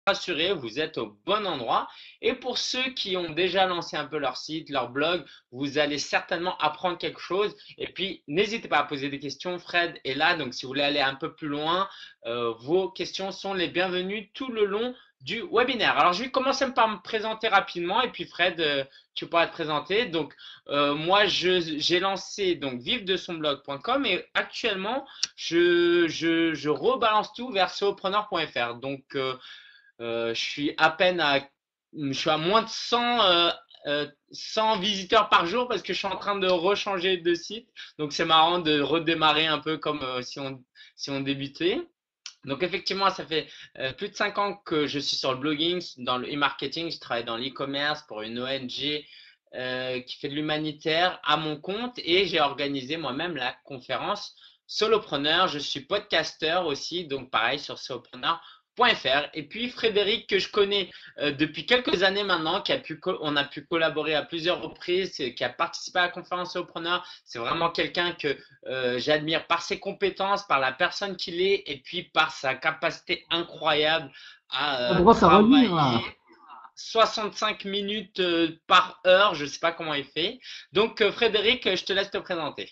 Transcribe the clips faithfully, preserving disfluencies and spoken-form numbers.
rassurez, vous êtes au bon endroit. Et pour ceux qui ont déjà lancé un peu leur site, leur blog, vous allez certainement apprendre quelque chose. Et puis, n'hésitez pas à poser des questions. Fred est là, donc si vous voulez aller un peu plus loin, euh, vos questions sont les bienvenues tout le long du webinaire. Alors, je vais commencer par me présenter rapidement et puis Fred, euh, tu pourras te présenter. Donc, euh, moi, je, j'ai lancé donc vive de son blog point com et actuellement, je, je, je rebalance tout vers solopreneur point f r. Donc, euh, euh, je suis à peine à, je suis à moins de cent, euh, euh, cent visiteurs par jour parce que je suis en train de rechanger de site. Donc, c'est marrant de redémarrer un peu comme euh, si on, si on débutait. Donc effectivement, ça fait euh, plus de cinq ans que je suis sur le blogging, dans le e-marketing. Je travaille dans l'e-commerce pour une O N G euh, qui fait de l'humanitaire à mon compte et j'ai organisé moi-même la conférence Solopreneur. Je suis podcasteur aussi, donc pareil sur solopreneur point f r. Et puis Frédéric que je connais euh, depuis quelques années maintenant, qui a pu on a pu collaborer à plusieurs reprises, qui a participé à la conférence Solopreneur. C'est vraiment quelqu'un que euh, j'admire par ses compétences, par la personne qu'il est et puis par sa capacité incroyable On à euh, commence à relire travailler là. soixante-cinq minutes euh, par heure. Je ne sais pas comment il fait. Donc, euh, Frédéric, je te laisse te présenter.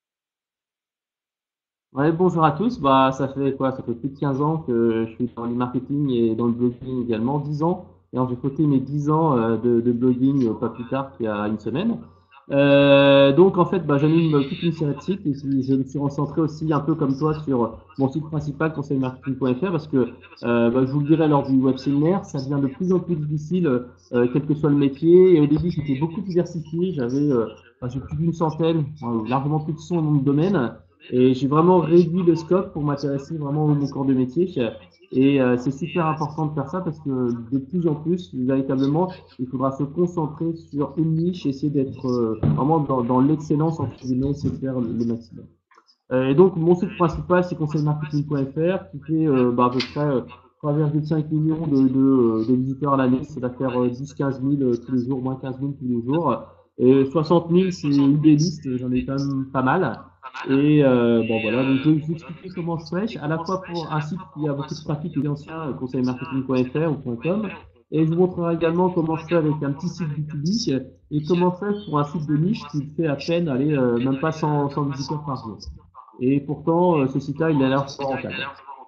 Ouais, bonjour à tous. Bah, ça fait quoi? Ça fait plus de quinze ans que je suis dans le marketing et dans le blogging également. Dix ans. Et alors, j'ai fêté mes dix ans euh, de, de blogging euh, pas plus tard qu'il y a une semaine. Euh, donc, en fait, bah, j'anime toute une série de sites et je je me suis concentré aussi un peu comme toi sur mon site principal, conseil marketing point f r, parce que, euh, bah, je vous le dirai lors du web séminaire, ça devient de plus en plus difficile, euh, quel que soit le métier. Et au début, c'était beaucoup diversifié. J'avais, euh, bah, j'ai plus d'une centaine, euh, largement plus de cent dans mon domaine. Et j'ai vraiment réduit le scope pour m'intéresser vraiment à mon corps de métier. Et euh, c'est super important de faire ça parce que de plus en plus, véritablement, il faudra se concentrer sur une niche, essayer d'être euh, vraiment dans, dans l'excellence, entre guillemets, essayer de faire le, le maximum. Euh, et donc, mon site principal, c'est conseil marketing point f r, qui fait euh, bah, à peu près euh, trois virgule cinq millions de, de, euh, de visiteurs à l'année. C'est à faire euh, dix quinze mille euh, tous les jours, moins quinze mille tous les jours. Et soixante mille, c'est une des listes, j'en ai quand même pas mal. Et euh, bon voilà, donc je vais vous expliquer comment je fais, à la fois pour un site qui a beaucoup de trafic et ancien, euh, conseil marketing point f r ou .com, et je vous montrerai également comment je fais avec un petit site B deux B et comment je fais pour un site de niche qui fait à peine, aller euh, même pas cent, cent visiteurs par jour. Et pourtant, euh, ce site-là, il a l'air fort rentable.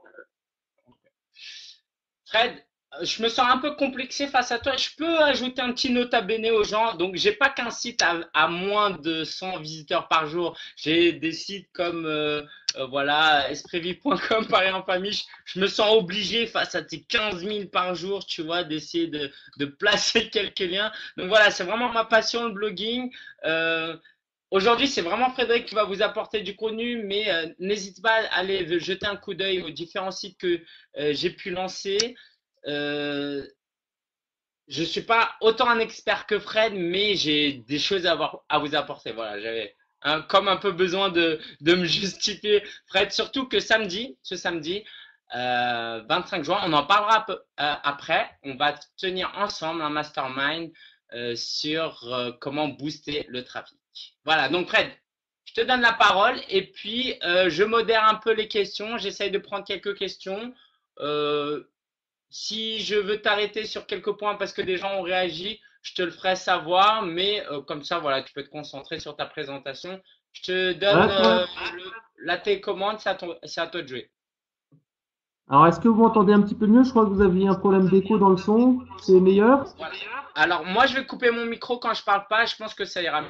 Fred, euh, je me sens un peu complexé face à toi. Je peux ajouter un petit nota bene aux gens. Donc, j'ai pas qu'un site à, à moins de cent visiteurs par jour. J'ai des sites comme euh, euh, voilà, espritvif point com par exemple, famille. Je, je me sens obligé face à tes quinze mille par jour, tu vois, d'essayer de, de placer quelques liens. Donc voilà, c'est vraiment ma passion, le blogging. Euh, Aujourd'hui, c'est vraiment Frédéric qui va vous apporter du contenu, mais euh, n'hésitez pas à aller jeter un coup d'œil aux différents sites que euh, j'ai pu lancer. Euh, je ne suis pas autant un expert que Fred, mais j'ai des choses à, avoir, à vous apporter. Voilà, j'avais un, comme un peu besoin de, de me justifier, Fred, surtout que samedi, ce samedi, euh, vingt-cinq juin, on en parlera peu, euh, après. On va tenir ensemble un mastermind euh, sur euh, comment booster le trafic. Voilà, donc Fred, je te donne la parole et puis euh, je modère un peu les questions. J'essaye de prendre quelques questions. Euh, Si je veux t'arrêter sur quelques points parce que des gens ont réagi, je te le ferai savoir, mais euh, comme ça, voilà, tu peux te concentrer sur ta présentation. Je te donne D'accord. euh, le- la télécommande, c'est à, ton- c'est à toi de jouer. Alors, est-ce que vous m'entendez un petit peu mieux? Je crois que vous aviez un problème d'écho dans le son. C'est meilleur? Voilà. Alors, moi, je vais couper mon micro quand je parle pas. Je pense que ça ira mieux.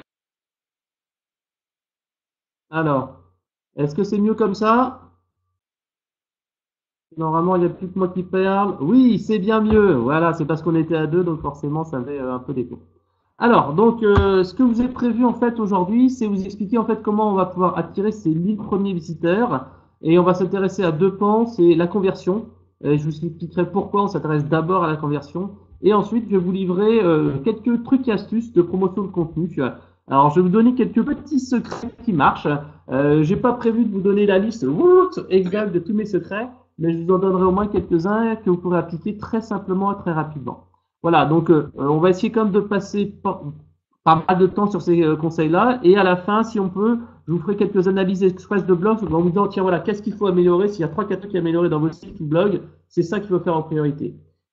Alors, est-ce que c'est mieux comme ça? Normalement, il n'y a plus que moi qui parle. Oui, c'est bien mieux. Voilà, c'est parce qu'on était à deux, donc forcément, ça avait euh, un peu d'écho. Alors, donc, euh, ce que vous avez prévu en fait aujourd'hui, c'est vous expliquer en fait comment on va pouvoir attirer ces mille premiers visiteurs. Et on va s'intéresser à deux pans, c'est la conversion. Et je vous expliquerai pourquoi on s'intéresse d'abord à la conversion. Et ensuite, je vais vous livrer euh, quelques trucs et astuces de promotion de contenu. Alors, je vais vous donner quelques petits secrets qui marchent. Euh, j'ai pas prévu de vous donner la liste exacte de tous mes secrets, mais je vous en donnerai au moins quelques-uns que vous pourrez appliquer très simplement et très rapidement. Voilà, donc euh, on va essayer quand même de passer pas, pas mal de temps sur ces euh, conseils-là. Et à la fin, si on peut, je vous ferai quelques analyses express de blog en vous disant, tiens, voilà, qu'est-ce qu'il faut améliorer? S'il y a trois, quatre trucs à améliorer dans votre site ou blog, c'est ça qu'il faut faire en priorité.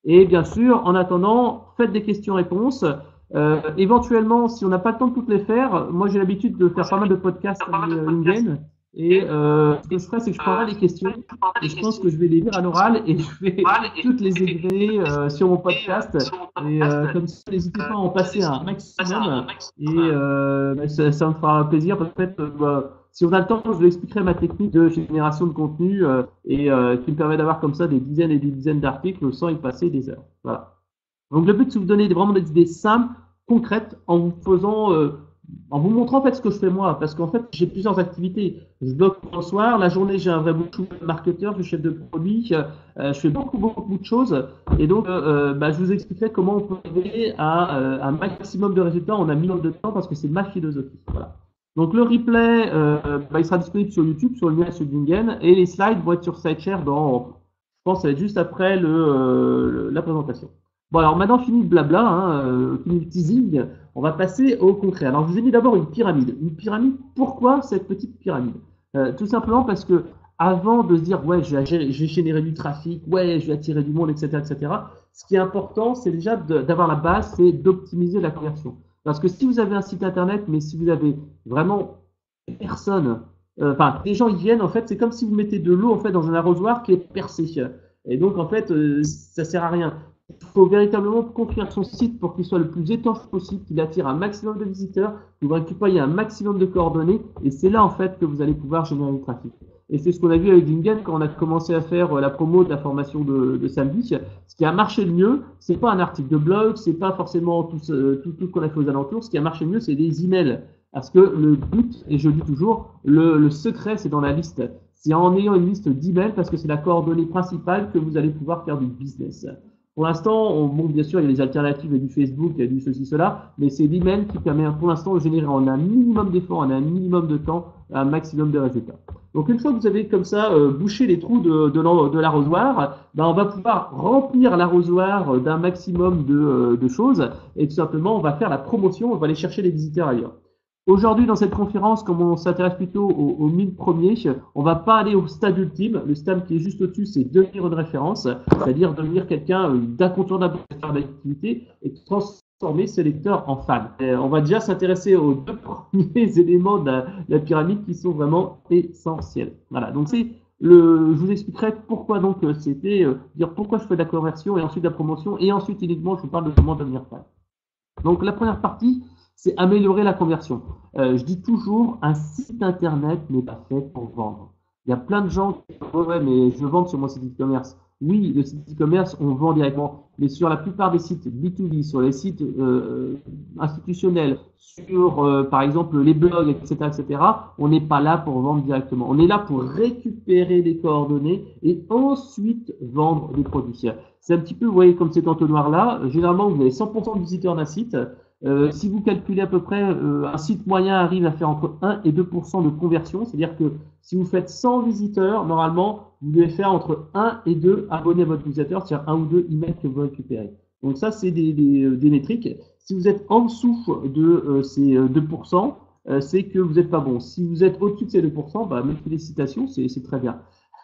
Et bien sûr, en attendant, faites des questions-réponses. Euh, éventuellement, si on n'a pas le temps de toutes les faire, moi j'ai l'habitude de faire pas mal de podcasts avec LinkedIn. Et euh, ce que je ferai, c'est que je prendrai les questions et je pense que je vais les lire à l'oral et je vais toutes les écrire euh, sur mon podcast. Et euh, comme ça, n'hésitez pas à en passer un maximum. Et euh, bah, ça, ça me fera plaisir. Peut-être, euh, bah, si on a le temps, je vous expliquerai ma technique de génération de contenu euh, et euh, qui me permet d'avoir comme ça des dizaines et des dizaines d'articles sans y passer des heures. Voilà. Donc le but, c'est de vous donner vraiment des idées simples, concrètes, en vous faisant, euh, en vous montrant en fait ce que je fais moi, parce qu'en fait j'ai plusieurs activités. Je blogue le soir, la journée j'ai un vrai beaucoup de marketeur, je suis chef de produit, euh, je fais beaucoup beaucoup de choses, et donc euh, bah, je vous expliquerai comment on peut arriver à euh, un maximum de résultats en un minimum de temps, parce que c'est ma philosophie. Voilà. Donc le replay, euh, bah, il sera disponible sur YouTube, sur le lien sur LinkedIn, et les slides vont être sur SideShare dans, je pense, ça va être juste après le, euh, le la présentation. Bon, alors maintenant, fini le blabla, hein, euh, fini le teasing, on va passer au concret. Alors, je vous ai mis d'abord une pyramide. Une pyramide, pourquoi cette petite pyramide euh, Tout simplement parce que avant de se dire, ouais, je vais, je vais générer du trafic, ouais, je vais attirer du monde, et cetera, et cetera, ce qui est important, c'est déjà d'avoir la base, c'est d'optimiser la conversion. Parce que si vous avez un site internet, mais si vous avez vraiment personne, euh, enfin, les gens, ils viennent, en fait, c'est comme si vous mettez de l'eau, en fait, dans un arrosoir qui est percé. Et donc, en fait, euh, ça sert à rien. Il faut véritablement construire son site pour qu'il soit le plus étanche possible, qu'il attire un maximum de visiteurs, que vous récupériez un maximum de coordonnées, et c'est là en fait que vous allez pouvoir générer du trafic. Et c'est ce qu'on a vu avec LinkedIn quand on a commencé à faire la promo de la formation de, de samedi. Ce qui a marché le mieux, c'est pas un article de blog, c'est pas forcément tout ce, tout, tout ce qu'on a fait aux alentours. Ce qui a marché le mieux, c'est des emails. Parce que le but, et je le dis toujours, le, le secret, c'est dans la liste. C'est en ayant une liste d'emails, parce que c'est la coordonnée principale que vous allez pouvoir faire du business. Pour l'instant, on, bon, bien sûr, il y a des alternatives, il y a du Facebook, il y a du ceci, cela, mais c'est l'email qui permet pour l'instant de générer en un minimum d'efforts, en un minimum de temps, un maximum de résultats. Donc une fois que vous avez comme ça euh, bouché les trous de, de, de l'arrosoir, ben, on va pouvoir remplir l'arrosoir d'un maximum de, euh, de choses et tout simplement, on va faire la promotion, on va aller chercher les visiteurs ailleurs. Aujourd'hui, dans cette conférence, comme on s'intéresse plutôt aux, aux mille premiers, on va pas aller au stade ultime. Le stade qui est juste au-dessus, c'est devenir une référence, c'est-à-dire devenir quelqu'un d'incontournable dans l'activité et transformer ses lecteurs en fans. Et on va déjà s'intéresser aux deux premiers éléments de la, de la pyramide qui sont vraiment essentiels. Voilà. Donc c'est le, je vous expliquerai pourquoi donc c'était euh, dire pourquoi je fais de la conversion et ensuite de la promotion et ensuite uniquement je vous parle de comment devenir fan. Donc la première partie, c'est améliorer la conversion. Euh, je dis toujours, un site internet n'est pas fait pour vendre. Il y a plein de gens qui disent, ouais, mais je veux vendre sur mon site e-commerce. Oui, le site e-commerce, on vend directement, mais sur la plupart des sites B deux B, sur les sites euh, institutionnels, sur euh, par exemple les blogs, et cetera, et cetera, on n'est pas là pour vendre directement. On est là pour récupérer des coordonnées et ensuite vendre des produits. C'est un petit peu, vous voyez, comme cet entonnoir-là. Généralement, vous avez cent pour cent de visiteurs d'un site. Euh, si vous calculez à peu près, euh, un site moyen arrive à faire entre un et deux pour cent de conversion, c'est-à-dire que si vous faites cent visiteurs, normalement, vous devez faire entre un et deux abonnés à votre utilisateur, c'est-à-dire un ou deux emails que vous récupérez. Donc ça, c'est des, des, des métriques. Si vous êtes en dessous de euh, ces deux pour cent, euh, c'est que vous n'êtes pas bon. Si vous êtes au-dessus de ces deux pour cent, bah, mes félicitations, c'est très bien.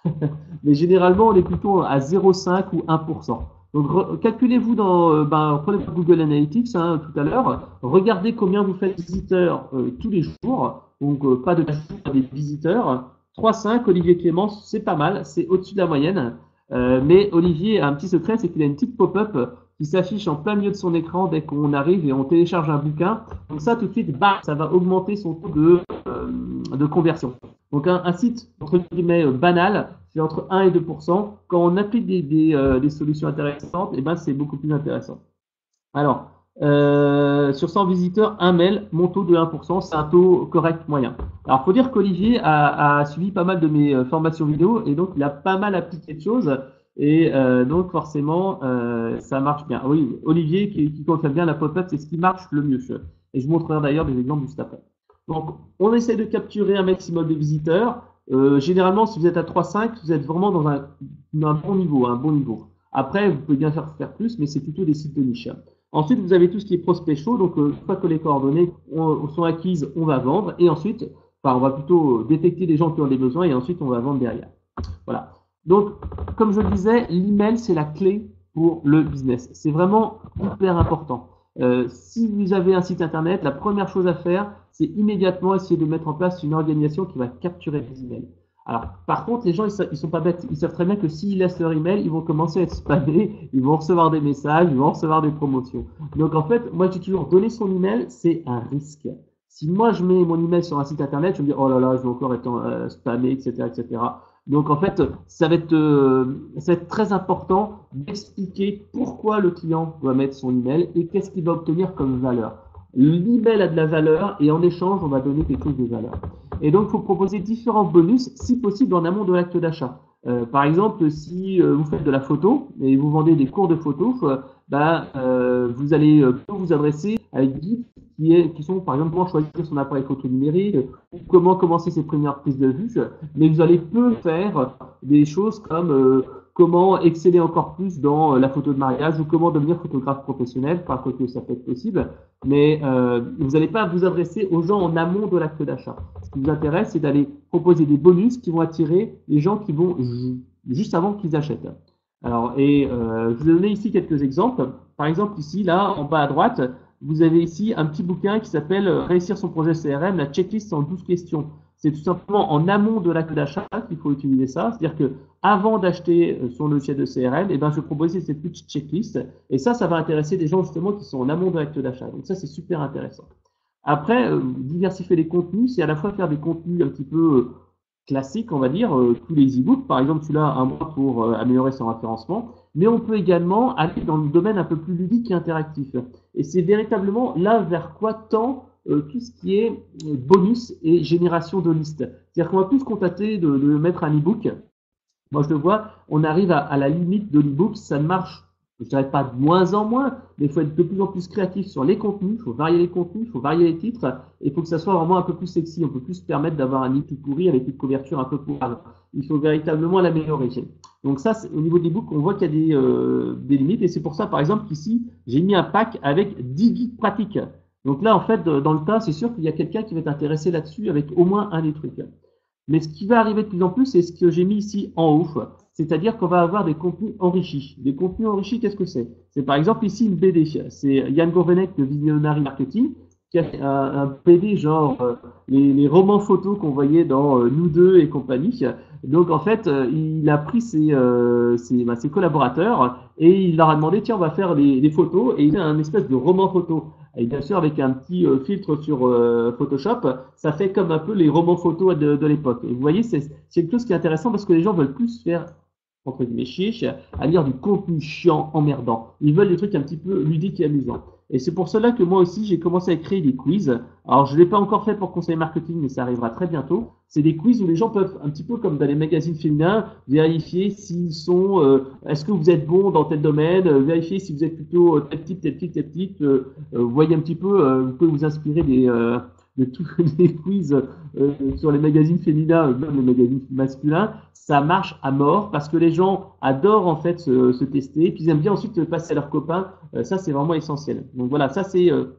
Mais généralement, on est plutôt à zéro virgule cinq ou un pour cent. Donc, calculez-vous dans, euh, ben, prenez Google Analytics hein, tout à l'heure, regardez combien vous faites de visiteurs euh, tous les jours, donc euh, pas de des visiteurs. trois virgule cinq, Olivier Clémence, c'est pas mal, c'est au-dessus de la moyenne. Euh, mais Olivier a un petit secret, c'est qu'il a une petite pop-up qui s'affiche en plein milieu de son écran dès qu'on arrive et on télécharge un bouquin. Donc ça, tout de suite, bah, ça va augmenter son taux de, euh, de conversion. Donc un, un site, entre guillemets, banal, c'est entre un et deux pour cent. Quand on applique des, des, euh, des solutions intéressantes, et ben c'est beaucoup plus intéressant. Alors, euh, sur cent visiteurs, un mail, mon taux de un pour cent, c'est un taux correct moyen. Alors, faut dire qu'Olivier a, a suivi pas mal de mes formations vidéo et donc il a pas mal appliqué de choses et euh, donc forcément euh, ça marche bien. Oui, Olivier qui, qui confirme bien la pop-up, c'est ce qui marche le mieux. Et je vous montrerai d'ailleurs des exemples juste après. Donc, on essaie de capturer un maximum de visiteurs. Euh, généralement, si vous êtes à trois virgule cinq, vous êtes vraiment dans un, un bon niveau, un bon niveau. Après, vous pouvez bien faire, faire plus, mais c'est plutôt des sites de niche. Ensuite, vous avez tout ce qui est prospect chaud. Donc, euh, une fois que les coordonnées ont, sont acquises, on va vendre. Et ensuite, enfin, on va plutôt détecter les gens qui ont des besoins et ensuite, on va vendre derrière. Voilà. Donc, comme je le disais, l'email, c'est la clé pour le business. C'est vraiment hyper important. Euh, si vous avez un site internet, la première chose à faire, c'est immédiatement essayer de mettre en place une organisation qui va capturer les emails. Alors, par contre, les gens, ils, ils sont pas bêtes. Ils savent très bien que s'ils laissent leur email, ils vont commencer à être spammés, ils vont recevoir des messages, ils vont recevoir des promotions. Donc, en fait, moi, j'ai toujours donné son email, c'est un risque. Si moi, je mets mon email sur un site internet, je me dis, oh là là, je vais encore être euh, spammé, et cetera, et cetera. Donc, en fait, ça va être, euh, ça va être très important d'expliquer pourquoi le client doit mettre son email et qu'est-ce qu'il va obtenir comme valeur. L'email a de la valeur et en échange, on va donner quelque chose de valeur. Et donc, il faut proposer différents bonus, si possible, en amont de l'acte d'achat. Euh, par exemple, si euh, vous faites de la photo et vous vendez des cours de photo, euh, bah, euh, vous allez euh, vous adresser à des guides qui, est, qui sont, par exemple, comment choisir son appareil photo numérique, ou comment commencer ses premières prises de vue. Mais vous allez peu faire des choses comme euh, comment exceller encore plus dans la photo de mariage ou comment devenir photographe professionnel, par contre que ça peut être possible. Mais euh, vous n'allez pas vous adresser aux gens en amont de l'acte d'achat. Ce qui vous intéresse, c'est d'aller proposer des bonus qui vont attirer les gens qui vont juste avant qu'ils achètent. Alors, et euh, je vous ai donné ici quelques exemples. Par exemple, ici, là, en bas à droite, vous avez ici un petit bouquin qui s'appelle Réussir son projet C R M, la checklist en douze questions. C'est tout simplement en amont de l'acte d'achat qu'il faut utiliser ça. C'est-à-dire que avant d'acheter son logiciel de C R M, eh ben, je proposais cette petite checklist. Et ça, ça va intéresser des gens justement qui sont en amont de l'acte d'achat. Donc ça, c'est super intéressant. Après, euh, diversifier les contenus, c'est à la fois faire des contenus un petit peu euh, classiques, on va dire, euh, tous les e-books. Par exemple, celui-là, un mois pour euh, améliorer son référencement. Mais on peut également aller dans le domaine un peu plus ludique et interactif. Et c'est véritablement là vers quoi tend euh, tout ce qui est bonus et génération de listes. C'est-à-dire qu'on va plus se contenter de, de mettre un e-book. Moi, je le vois, on arrive à, à la limite de l'e-book, ça ne marche, je ne dirais pas de moins en moins, mais il faut être de plus en plus créatif sur les contenus, il faut varier les contenus, il faut varier les titres, et il faut que ça soit vraiment un peu plus sexy. On peut plus se permettre d'avoir un e-book tout pourri avec une couverture un peu pourrave. Il faut véritablement l'améliorer. Donc ça, au niveau des books, on voit qu'il y a des, euh, des limites, et c'est pour ça, par exemple, qu'ici, j'ai mis un pack avec dix guides pratiques. Donc là, en fait, dans le tas, c'est sûr qu'il y a quelqu'un qui va être intéressé là-dessus avec au moins un des trucs. Mais ce qui va arriver de plus en plus, c'est ce que j'ai mis ici en haut, c'est-à-dire qu'on va avoir des contenus enrichis. Des contenus enrichis, qu'est-ce que c'est? C'est par exemple ici une B D. C'est Yann Gourvenec de Visionary Marketing qui a fait un, un B D genre euh, les, les romans photos qu'on voyait dans euh, Nous deux et compagnie. Donc en fait, euh, il a pris ses, euh, ses, bah, ses collaborateurs et il leur a demandé tiens, on va faire les, les photos, et il a un espèce de roman photo. Et bien sûr, avec un petit euh, filtre sur euh, Photoshop, ça fait comme un peu les romans photos de, de l'époque. Et vous voyez, c'est quelque chose qui est intéressant parce que les gens veulent plus faire, entre guillemets, chier, à lire du contenu chiant, emmerdant. Ils veulent des trucs un petit peu ludiques et amusants. Et c'est pour cela que moi aussi, j'ai commencé à créer des quiz. Alors, je ne l'ai pas encore fait pour conseiller marketing, mais ça arrivera très bientôt. C'est des quiz où les gens peuvent, un petit peu comme dans les magazines féminins, vérifier s'ils sont, euh, est-ce que vous êtes bon dans tel domaine, euh, vérifier si vous êtes plutôt euh, tel type, tel type, tel type. Euh, euh, vous voyez un petit peu, euh, vous pouvez vous inspirer des, euh, de tous les quiz euh, sur les magazines féminins, même les magazines masculins. Ça marche à mort parce que les gens adorent en fait se, se tester, et puis ils aiment bien ensuite passer à leurs copains. Euh, ça, c'est vraiment essentiel. Donc voilà, ça c'est euh,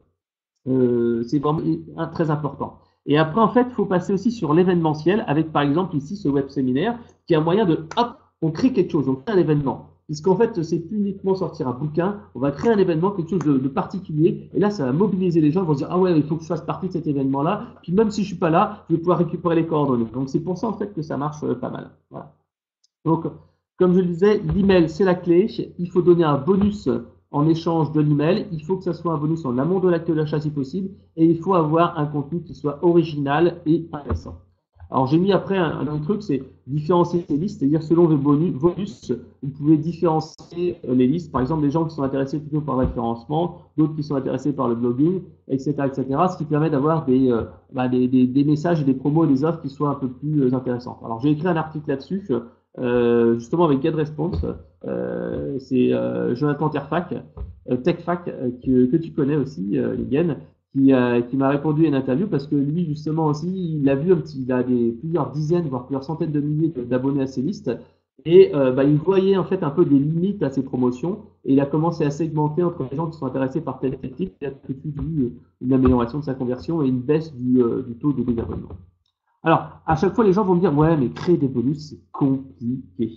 euh, c'est vraiment un, très important. Et après, en fait, il faut passer aussi sur l'événementiel avec, par exemple, ici, ce web séminaire qui est un moyen de, hop, on crée quelque chose, on crée un événement. Puisqu'en fait, c'est plus uniquement sortir un bouquin, on va créer un événement, quelque chose de, de particulier, et là, ça va mobiliser les gens, ils vont se dire, ah ouais, il faut que je fasse partie de cet événement-là, puis même si je suis pas là, je vais pouvoir récupérer les coordonnées. Donc, c'est pour ça, en fait, que ça marche euh, pas mal. Voilà. Donc, comme je le disais, l'email, c'est la clé. Il faut donner un bonus en échange de l'email. Il faut que ça soit un bonus en amont de l'acte d'achat si possible. Et il faut avoir un contenu qui soit original et intéressant. Alors, j'ai mis après un, un autre truc, c'est différencier les listes. C'est-à-dire, selon vos bonus, bonus, vous pouvez différencier les listes. Par exemple, des gens qui sont intéressés plutôt par le référencement, d'autres qui sont intéressés par le blogging, et cetera, et cetera. Ce qui permet d'avoir des, euh, bah, des, des, des messages et des promos et des offres qui soient un peu plus euh, intéressantes. Alors, j'ai écrit un article là-dessus. Euh, justement avec GetResponse, euh, c'est euh, Jonathan Terfac, euh, TechFac, euh, que, que tu connais aussi, euh, Ligen, qui, euh, qui m'a répondu à une interview parce que lui justement aussi, il a vu un petit, il a des plusieurs dizaines, voire plusieurs centaines de milliers d'abonnés à ses listes, et euh, bah, il voyait en fait un peu des limites à ses promotions, et il a commencé à segmenter entre les gens qui sont intéressés par tel type, il a tout de suite vu une amélioration de sa conversion et une baisse du, euh, du taux de désabonnement. Alors, à chaque fois, les gens vont me dire, ouais, mais créer des bonus, c'est compliqué.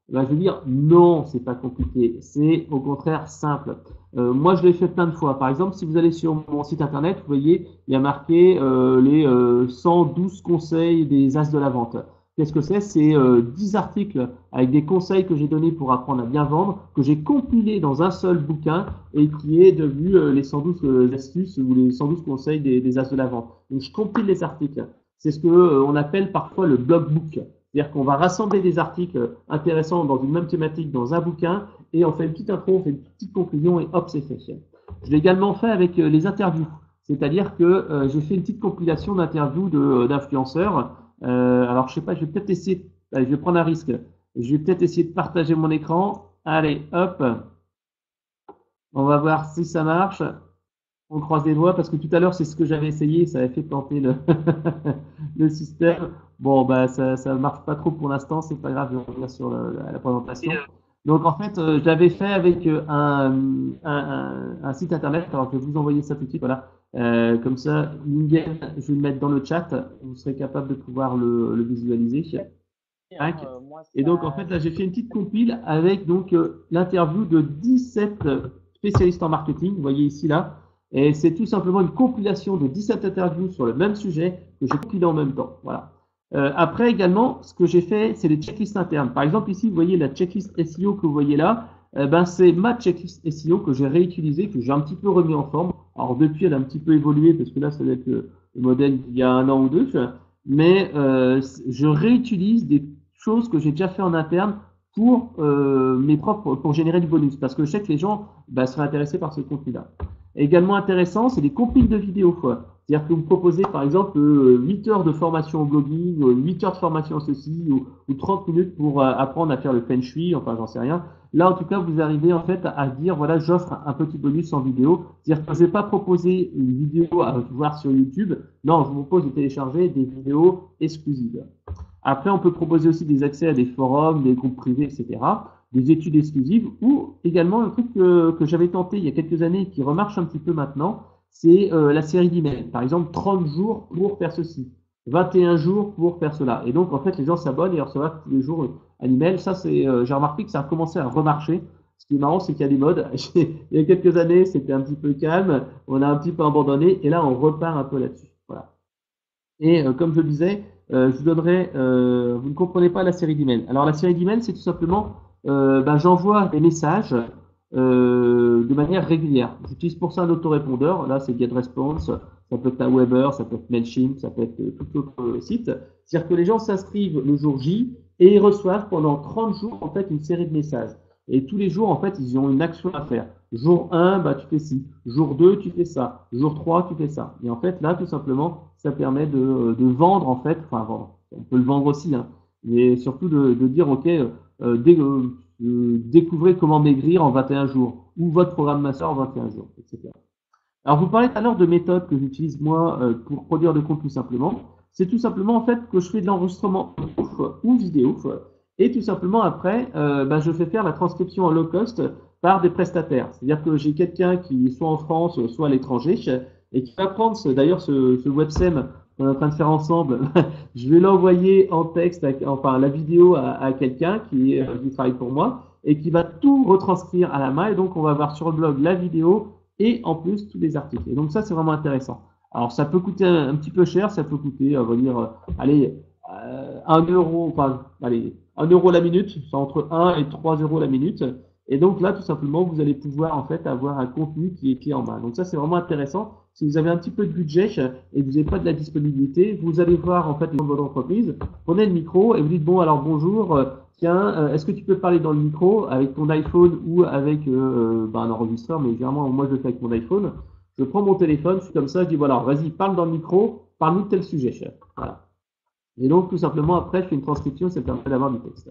Ben, je veux dire, non, c'est pas compliqué. C'est au contraire simple. Euh, moi, je l'ai fait plein de fois. Par exemple, si vous allez sur mon site internet, vous voyez, il y a marqué euh, les euh, cent douze conseils des as de la vente. Qu'est-ce que c'est? C'est euh, dix articles avec des conseils que j'ai donnés pour apprendre à bien vendre, que j'ai compilés dans un seul bouquin et qui est devenu euh, les cent douze euh, astuces ou les cent douze conseils des, des as de la vente. Donc, je compile les articles. C'est ce que euh, on appelle parfois le blog book. C'est-à-dire qu'on va rassembler des articles intéressants dans une même thématique dans un bouquin et on fait une petite intro, on fait une petite conclusion et hop, c'est fait. Je l'ai également fait avec les interviews. C'est-à-dire que euh, j'ai fait une petite compilation d'interviews de, d'influenceurs. Euh, alors, je sais pas, je vais peut-être essayer, allez, je vais prendre un risque. Je vais peut-être essayer de partager mon écran. Allez, hop. On va voir si ça marche. On croise les doigts parce que tout à l'heure, c'est ce que j'avais essayé, ça avait fait planter le, le système. Bon, bah, ça, ça marche pas trop pour l'instant, c'est pas grave, je vais revenir sur le, la, la présentation. Donc, en fait, euh, je l'avais fait avec un, un, un, un site internet. Alors, je vais vous envoyer ça tout de suite, voilà. Euh, comme ça, Lingen, je vais le mettre dans le chat. Vous serez capable de pouvoir le, le visualiser. Euh, Et donc, en fait, là, j'ai fait une petite compile avec donc euh, l'interview de dix-sept spécialistes en marketing. Vous voyez ici, là. Et c'est tout simplement une compilation de dix-sept interviews sur le même sujet que j'ai compilé en même temps. Voilà. Euh, après également, ce que j'ai fait, c'est les checklists internes. Par exemple, ici, vous voyez la checklist S E O que vous voyez là. Euh, ben, c'est ma checklist S E O que j'ai réutilisée, que j'ai un petit peu remis en forme. Alors depuis, elle a un petit peu évolué parce que là, ça doit être le, le modèle d'il y a un an ou deux. Mais euh, je réutilise des choses que j'ai déjà fait en interne pour euh, mes propres, pour générer du bonus, parce que je sais que les gens bah, seraient intéressés par ce contenu-là. Également intéressant, c'est des compiles de vidéos. C'est-à-dire que vous proposez par exemple euh, huit heures de formation au blogging, huit heures de formation en ceci, ou, ou trente minutes pour euh, apprendre à faire le feng shui, enfin j'en sais rien. Là, en tout cas, vous arrivez en fait à dire, voilà, j'offre un petit bonus en vidéo. C'est-à-dire que je ne vais pas proposer une vidéo à voir sur YouTube. Non, je vous propose de télécharger des vidéos exclusives. Après, on peut proposer aussi des accès à des forums, des groupes privés, et cetera, des études exclusives, ou également un truc que, que j'avais tenté il y a quelques années et qui remarche un petit peu maintenant, c'est euh, la série d'emails. Par exemple, trente jours pour faire ceci, vingt et un jours pour faire cela. Et donc, en fait, les gens s'abonnent et reçoivent tous les jours un email. Ça, c'est, euh, j'ai remarqué que ça a commencé à remarcher. Ce qui est marrant, c'est qu'il y a des modes. Il y a quelques années, c'était un petit peu calme, on a un petit peu abandonné, et là, on repart un peu là-dessus. Voilà. Et euh, comme je le disais, euh, je vous donnerai, euh, vous ne comprenez pas la série d'emails. Alors, la série d'emails, c'est tout simplement, euh, ben, j'envoie des messages euh, de manière régulière. J'utilise pour ça un autorépondeur. Là, c'est GetResponse. Ça peut être un Weber, ça peut être Mailchimp, ça peut être euh, tout autre site. C'est-à-dire que les gens s'inscrivent le jour J et ils reçoivent pendant trente jours, en fait, une série de messages. Et tous les jours, en fait, ils ont une action à faire. Jour un, bah, tu fais ci. Jour deux, tu fais ça. Jour trois, tu fais ça. Et en fait, là, tout simplement, ça permet de, de vendre, en fait, enfin, vendre. On peut le vendre aussi, hein. Mais surtout de, de dire, OK, euh, dé, euh, découvrez comment maigrir en vingt et un jours. Ou votre programme masseur en vingt et un jours, et cetera. Alors, vous parlez tout à l'heure de méthodes que j'utilise, moi, euh, pour produire des comptes tout simplement. C'est tout simplement, en fait, que je fais de l'enregistrement ou vidéo. Et tout simplement, après, euh, bah, je fais faire la transcription en low cost par des prestataires. C'est-à-dire que j'ai quelqu'un qui soit en France, soit à l'étranger, et qui va prendre, ce, d'ailleurs, ce, ce websem qu'on est en train de faire ensemble. Je vais l'envoyer en texte, à, enfin la vidéo à, à quelqu'un qui, euh, qui travaille pour moi, et qui va tout retranscrire à la main. Et donc, on va avoir sur le blog la vidéo et en plus tous les articles. Et donc, ça, c'est vraiment intéressant. Alors, ça peut coûter un, un petit peu cher, ça peut coûter, on va dire, euh, allez, euh, un euro, enfin, allez, un euro la minute, c'est entre un et trois euros la minute. Et donc là, tout simplement, vous allez pouvoir en fait avoir un contenu qui est clé en main. Donc ça, c'est vraiment intéressant. Si vous avez un petit peu de budget et que vous n'avez pas de la disponibilité, vous allez voir en fait les gens de votre entreprise, prenez le micro et vous dites bon alors bonjour, euh, tiens, euh, est-ce que tu peux parler dans le micro avec ton iPhone ou avec euh, ben, un enregistreur, mais généralement moi je le fais avec mon iPhone. Je prends mon téléphone, je suis comme ça, je dis voilà, vas-y, parle dans le micro, parle-nous de tel sujet, chef. Voilà. Et donc tout simplement après, je fais une transcription, ça permet d'avoir du texte.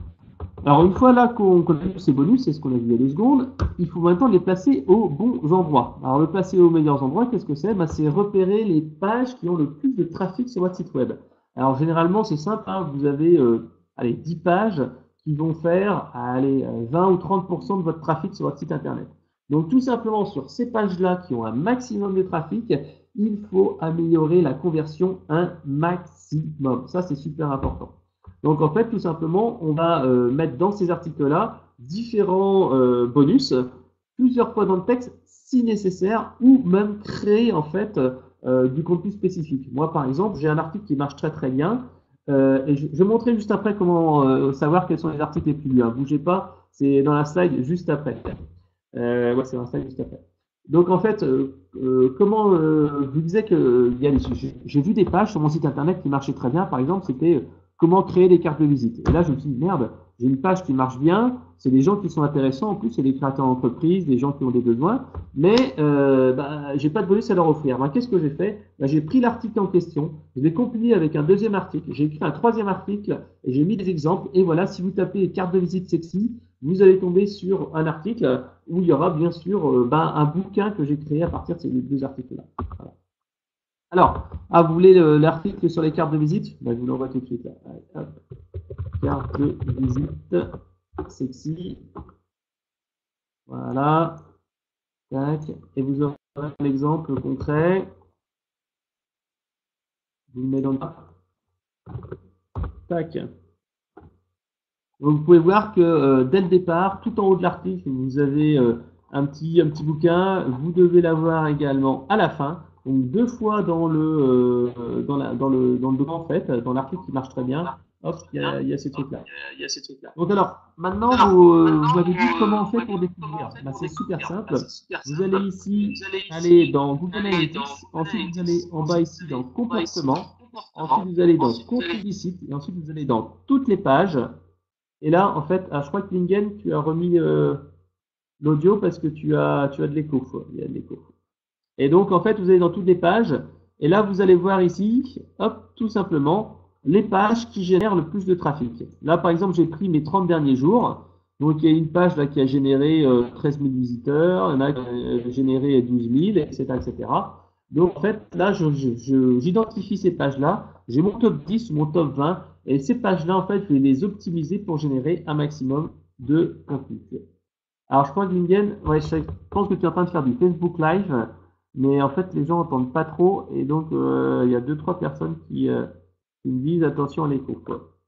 Alors une fois là qu'on connaît ces bonus, c'est ce qu'on a vu il y a deux secondes, il faut maintenant les placer aux bons endroits. Alors le placer aux meilleurs endroits, qu'est-ce que c'est? Ben, c'est repérer les pages qui ont le plus de trafic sur votre site web. Alors généralement c'est simple, hein, vous avez euh, allez, dix pages qui vont faire allez, vingt ou trente pour cent de votre trafic sur votre site internet. Donc tout simplement sur ces pages-là qui ont un maximum de trafic, il faut améliorer la conversion un maximum. Ça c'est super important. Donc en fait, tout simplement, on va euh, mettre dans ces articles-là différents euh, bonus, plusieurs fois dans le texte, si nécessaire, ou même créer en fait euh, du contenu spécifique. Moi, par exemple, j'ai un article qui marche très très bien, euh, et je, je vais montrer juste après comment euh, savoir quels sont les articles les plus lus. Hein. Bougez pas, c'est dans la slide juste après. Euh, ouais, c'est dans la slide juste après. Donc en fait, euh, euh, comment euh, je vous disais que j'ai vu des pages sur mon site internet qui marchaient très bien. Par exemple, c'était comment créer des cartes de visite. Et là, je me suis dit, merde, j'ai une page qui marche bien, c'est des gens qui sont intéressants, en plus, c'est des créateurs d'entreprise, des gens qui ont des besoins, mais euh, bah, j'ai pas de bonus à leur offrir. Bah, qu'est-ce que j'ai fait? Bah, j'ai pris l'article en question, je l'ai compilé avec un deuxième article, j'ai écrit un troisième article, et j'ai mis des exemples, et voilà, si vous tapez carte de visite sexy, vous allez tomber sur un article où il y aura bien sûr euh, bah, un bouquin que j'ai créé à partir de ces deux articles-là. Voilà. Alors, ah, vous voulez l'article sur les cartes de visite? Bah, je vous l'envoie tout de suite. Là. Hop. Carte de visite, sexy. Voilà. Tac. Et vous aurez un exemple concret. Vous le mettez dans le Tac. Donc, vous pouvez voir que euh, dès le départ, tout en haut de l'article, vous avez euh, un petit un petit bouquin. Vous devez l'avoir également à la fin. Donc deux fois dans le euh, dans la dans le dans le document en fait, dans l'article qui marche très bien. Hop, il y a, il y a ces trucs là. Il y a ces trucs là. Donc alors maintenant vous euh, vous m'avez dit comment on fait pour découvrir. Bah, c'est super simple. Vous allez ici aller dans Google Analytics. Ensuite vous allez en bas ici dans comportement. Ensuite vous allez dans contenu du site et ensuite vous allez dans toutes les pages. Et là en fait, ah, je crois que Lingen, tu as remis euh, l'audio parce que tu as tu as de l'écho. Il y a de l'écho. Et donc, en fait, vous allez dans toutes les pages, et là, vous allez voir ici, hop, tout simplement, les pages qui génèrent le plus de trafic. Là, par exemple, j'ai pris mes trente derniers jours. Donc, il y a une page là qui a généré euh, treize mille visiteurs, il y en a qui a généré douze mille, et cetera, et cetera. Donc, en fait, là, j'identifie ces pages-là. J'ai mon top dix, mon top vingt, et ces pages-là, en fait, je vais les optimiser pour générer un maximum de contenu. Alors, je crois que Lingen, ouais, je pense que tu es en train de faire du Facebook Live. Mais en fait, les gens n'entendent pas trop, et donc euh, il y a deux trois personnes qui, euh, qui me disent attention à l'écho.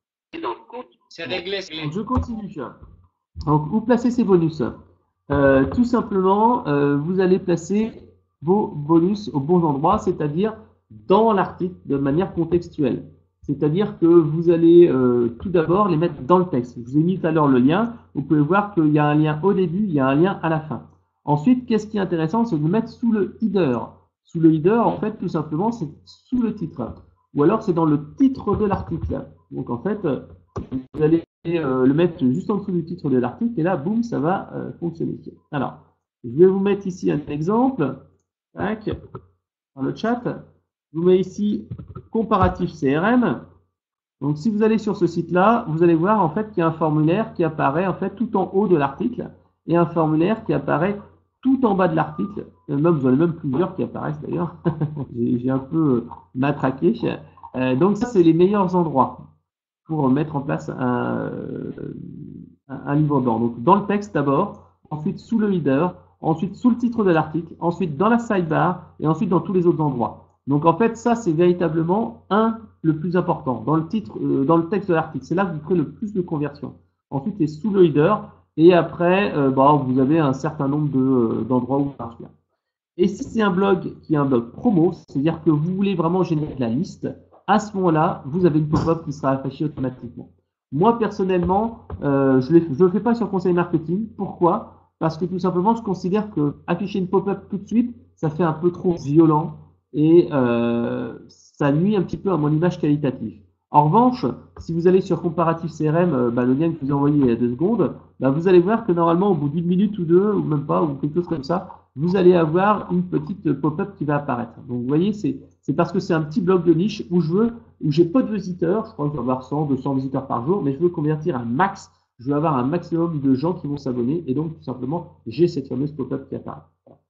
C'est réglé, c'est réglé. Je continue. Donc, où placer ces bonus? euh, Tout simplement, euh, vous allez placer vos bonus au bon endroit, c'est-à-dire dans l'article de manière contextuelle. C'est-à-dire que vous allez euh, tout d'abord les mettre dans le texte. Je vous ai mis tout à l'heure le lien. Vous pouvez voir qu'il y a un lien au début, il y a un lien à la fin. Ensuite, qu'est-ce qui est intéressant, c'est de le mettre sous le header. Sous le header, en fait, tout simplement, c'est sous le titre. Ou alors, c'est dans le titre de l'article. Donc, en fait, vous allez euh, le mettre juste en dessous du titre de l'article, et là, boum, ça va euh, fonctionner. Alors, je vais vous mettre ici un exemple. Tac, dans le chat. Je vous mets ici comparatif C R M. Donc, si vous allez sur ce site-là, vous allez voir, en fait, qu'il y a un formulaire qui apparaît, en fait, tout en haut de l'article, et un formulaire qui apparaît tout en bas de l'article. Même, vous en avez même plusieurs qui apparaissent d'ailleurs. J'ai un peu matraqué. Euh, donc ça, c'est les meilleurs endroits pour mettre en place un, un, un livre blanc. Donc dans le texte d'abord, ensuite sous le header, ensuite sous le titre de l'article, ensuite dans la sidebar et ensuite dans tous les autres endroits. Donc en fait, ça c'est véritablement un le plus important dans le titre, euh, dans le texte de l'article. C'est là que vous ferez le plus de conversion. Ensuite, c'est sous le header. Et après, euh, bah, vous avez un certain nombre de, d'endroits où ça marche bien. Et si c'est un blog qui est un blog promo, c'est-à-dire que vous voulez vraiment générer de la liste, à ce moment-là, vous avez une pop-up qui sera affichée automatiquement. Moi, personnellement, euh, je ne le fais pas sur Conseil Marketing. Pourquoi? Parce que tout simplement, je considère que afficher une pop-up tout de suite, ça fait un peu trop violent et euh, ça nuit un petit peu à mon image qualitative. En revanche, si vous allez sur Comparatif C R M, bah, le lien que je vous ai envoyé il y a deux secondes, bah, vous allez voir que normalement, au bout d'une minute ou deux, ou même pas, ou quelque chose comme ça, vous allez avoir une petite pop-up qui va apparaître. Donc, vous voyez, c'est parce que c'est un petit blog de niche où je veux, où j'ai pas de visiteurs. Je crois que je vais avoir cent, deux cents visiteurs par jour, mais je veux convertir un max. Je veux avoir un maximum de gens qui vont s'abonner. Et donc, tout simplement, j'ai cette fameuse pop-up qui apparaît.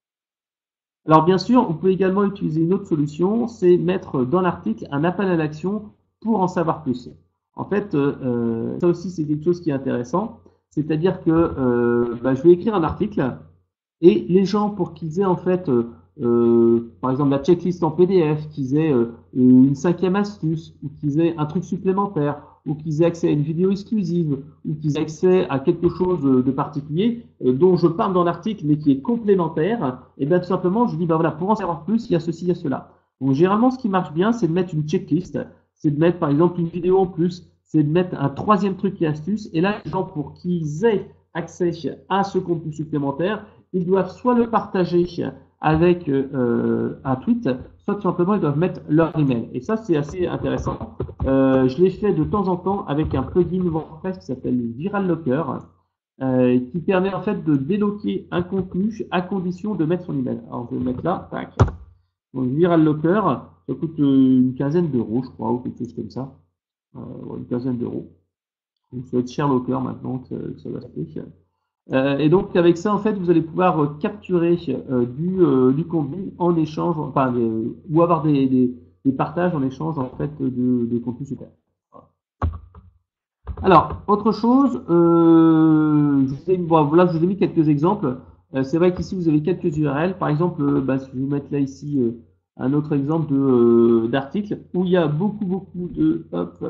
Alors, bien sûr, vous pouvez également utiliser une autre solution, c'est mettre dans l'article un appel à l'action pour en savoir plus. En fait, euh, ça aussi, c'est quelque chose qui est intéressant. C'est-à-dire que euh, bah, je vais écrire un article et les gens, pour qu'ils aient en fait, euh, euh, par exemple, la checklist en P D F, qu'ils aient euh, une cinquième astuce ou qu'ils aient un truc supplémentaire ou qu'ils aient accès à une vidéo exclusive, ou qu'ils aient accès à quelque chose de particulier euh, dont je parle dans l'article mais qui est complémentaire, et bien tout simplement je dis ben voilà, pour en savoir plus, il y a ceci, il y a cela. Donc généralement ce qui marche bien, c'est de mettre une checklist, c'est de mettre par exemple une vidéo en plus, c'est de mettre un troisième truc et astuce, et là les gens pour qu'ils aient accès à ce contenu supplémentaire, ils doivent soit le partager avec euh, un tweet, soit tout simplement ils doivent mettre leur email. Et ça, c'est assez intéressant. Euh, je l'ai fait de temps en temps avec un plugin WordPress qui s'appelle Viral Locker, euh, qui permet en fait de déloquer un contenu à condition de mettre son email. Alors, je vais le mettre là. Tac. Donc, Viral Locker, ça coûte une quinzaine d'euros, je crois, ou quelque chose comme ça. Euh, une quinzaine d'euros. Donc, ça va être ShareLocker maintenant que ça va s'appeler. Euh, et donc avec ça, en fait, vous allez pouvoir euh, capturer euh, du, euh, du contenu en échange, enfin, euh, ou avoir des, des, des partages en échange en fait de, de contenu super. Alors, autre chose, euh, je vous ai, bon, là je vous ai mis quelques exemples. Euh, c'est vrai qu'ici vous avez quelques U R L. Par exemple, euh, bah, je vais vous mettre là ici euh, un autre exemple de euh, d'article où il y a beaucoup beaucoup de hop,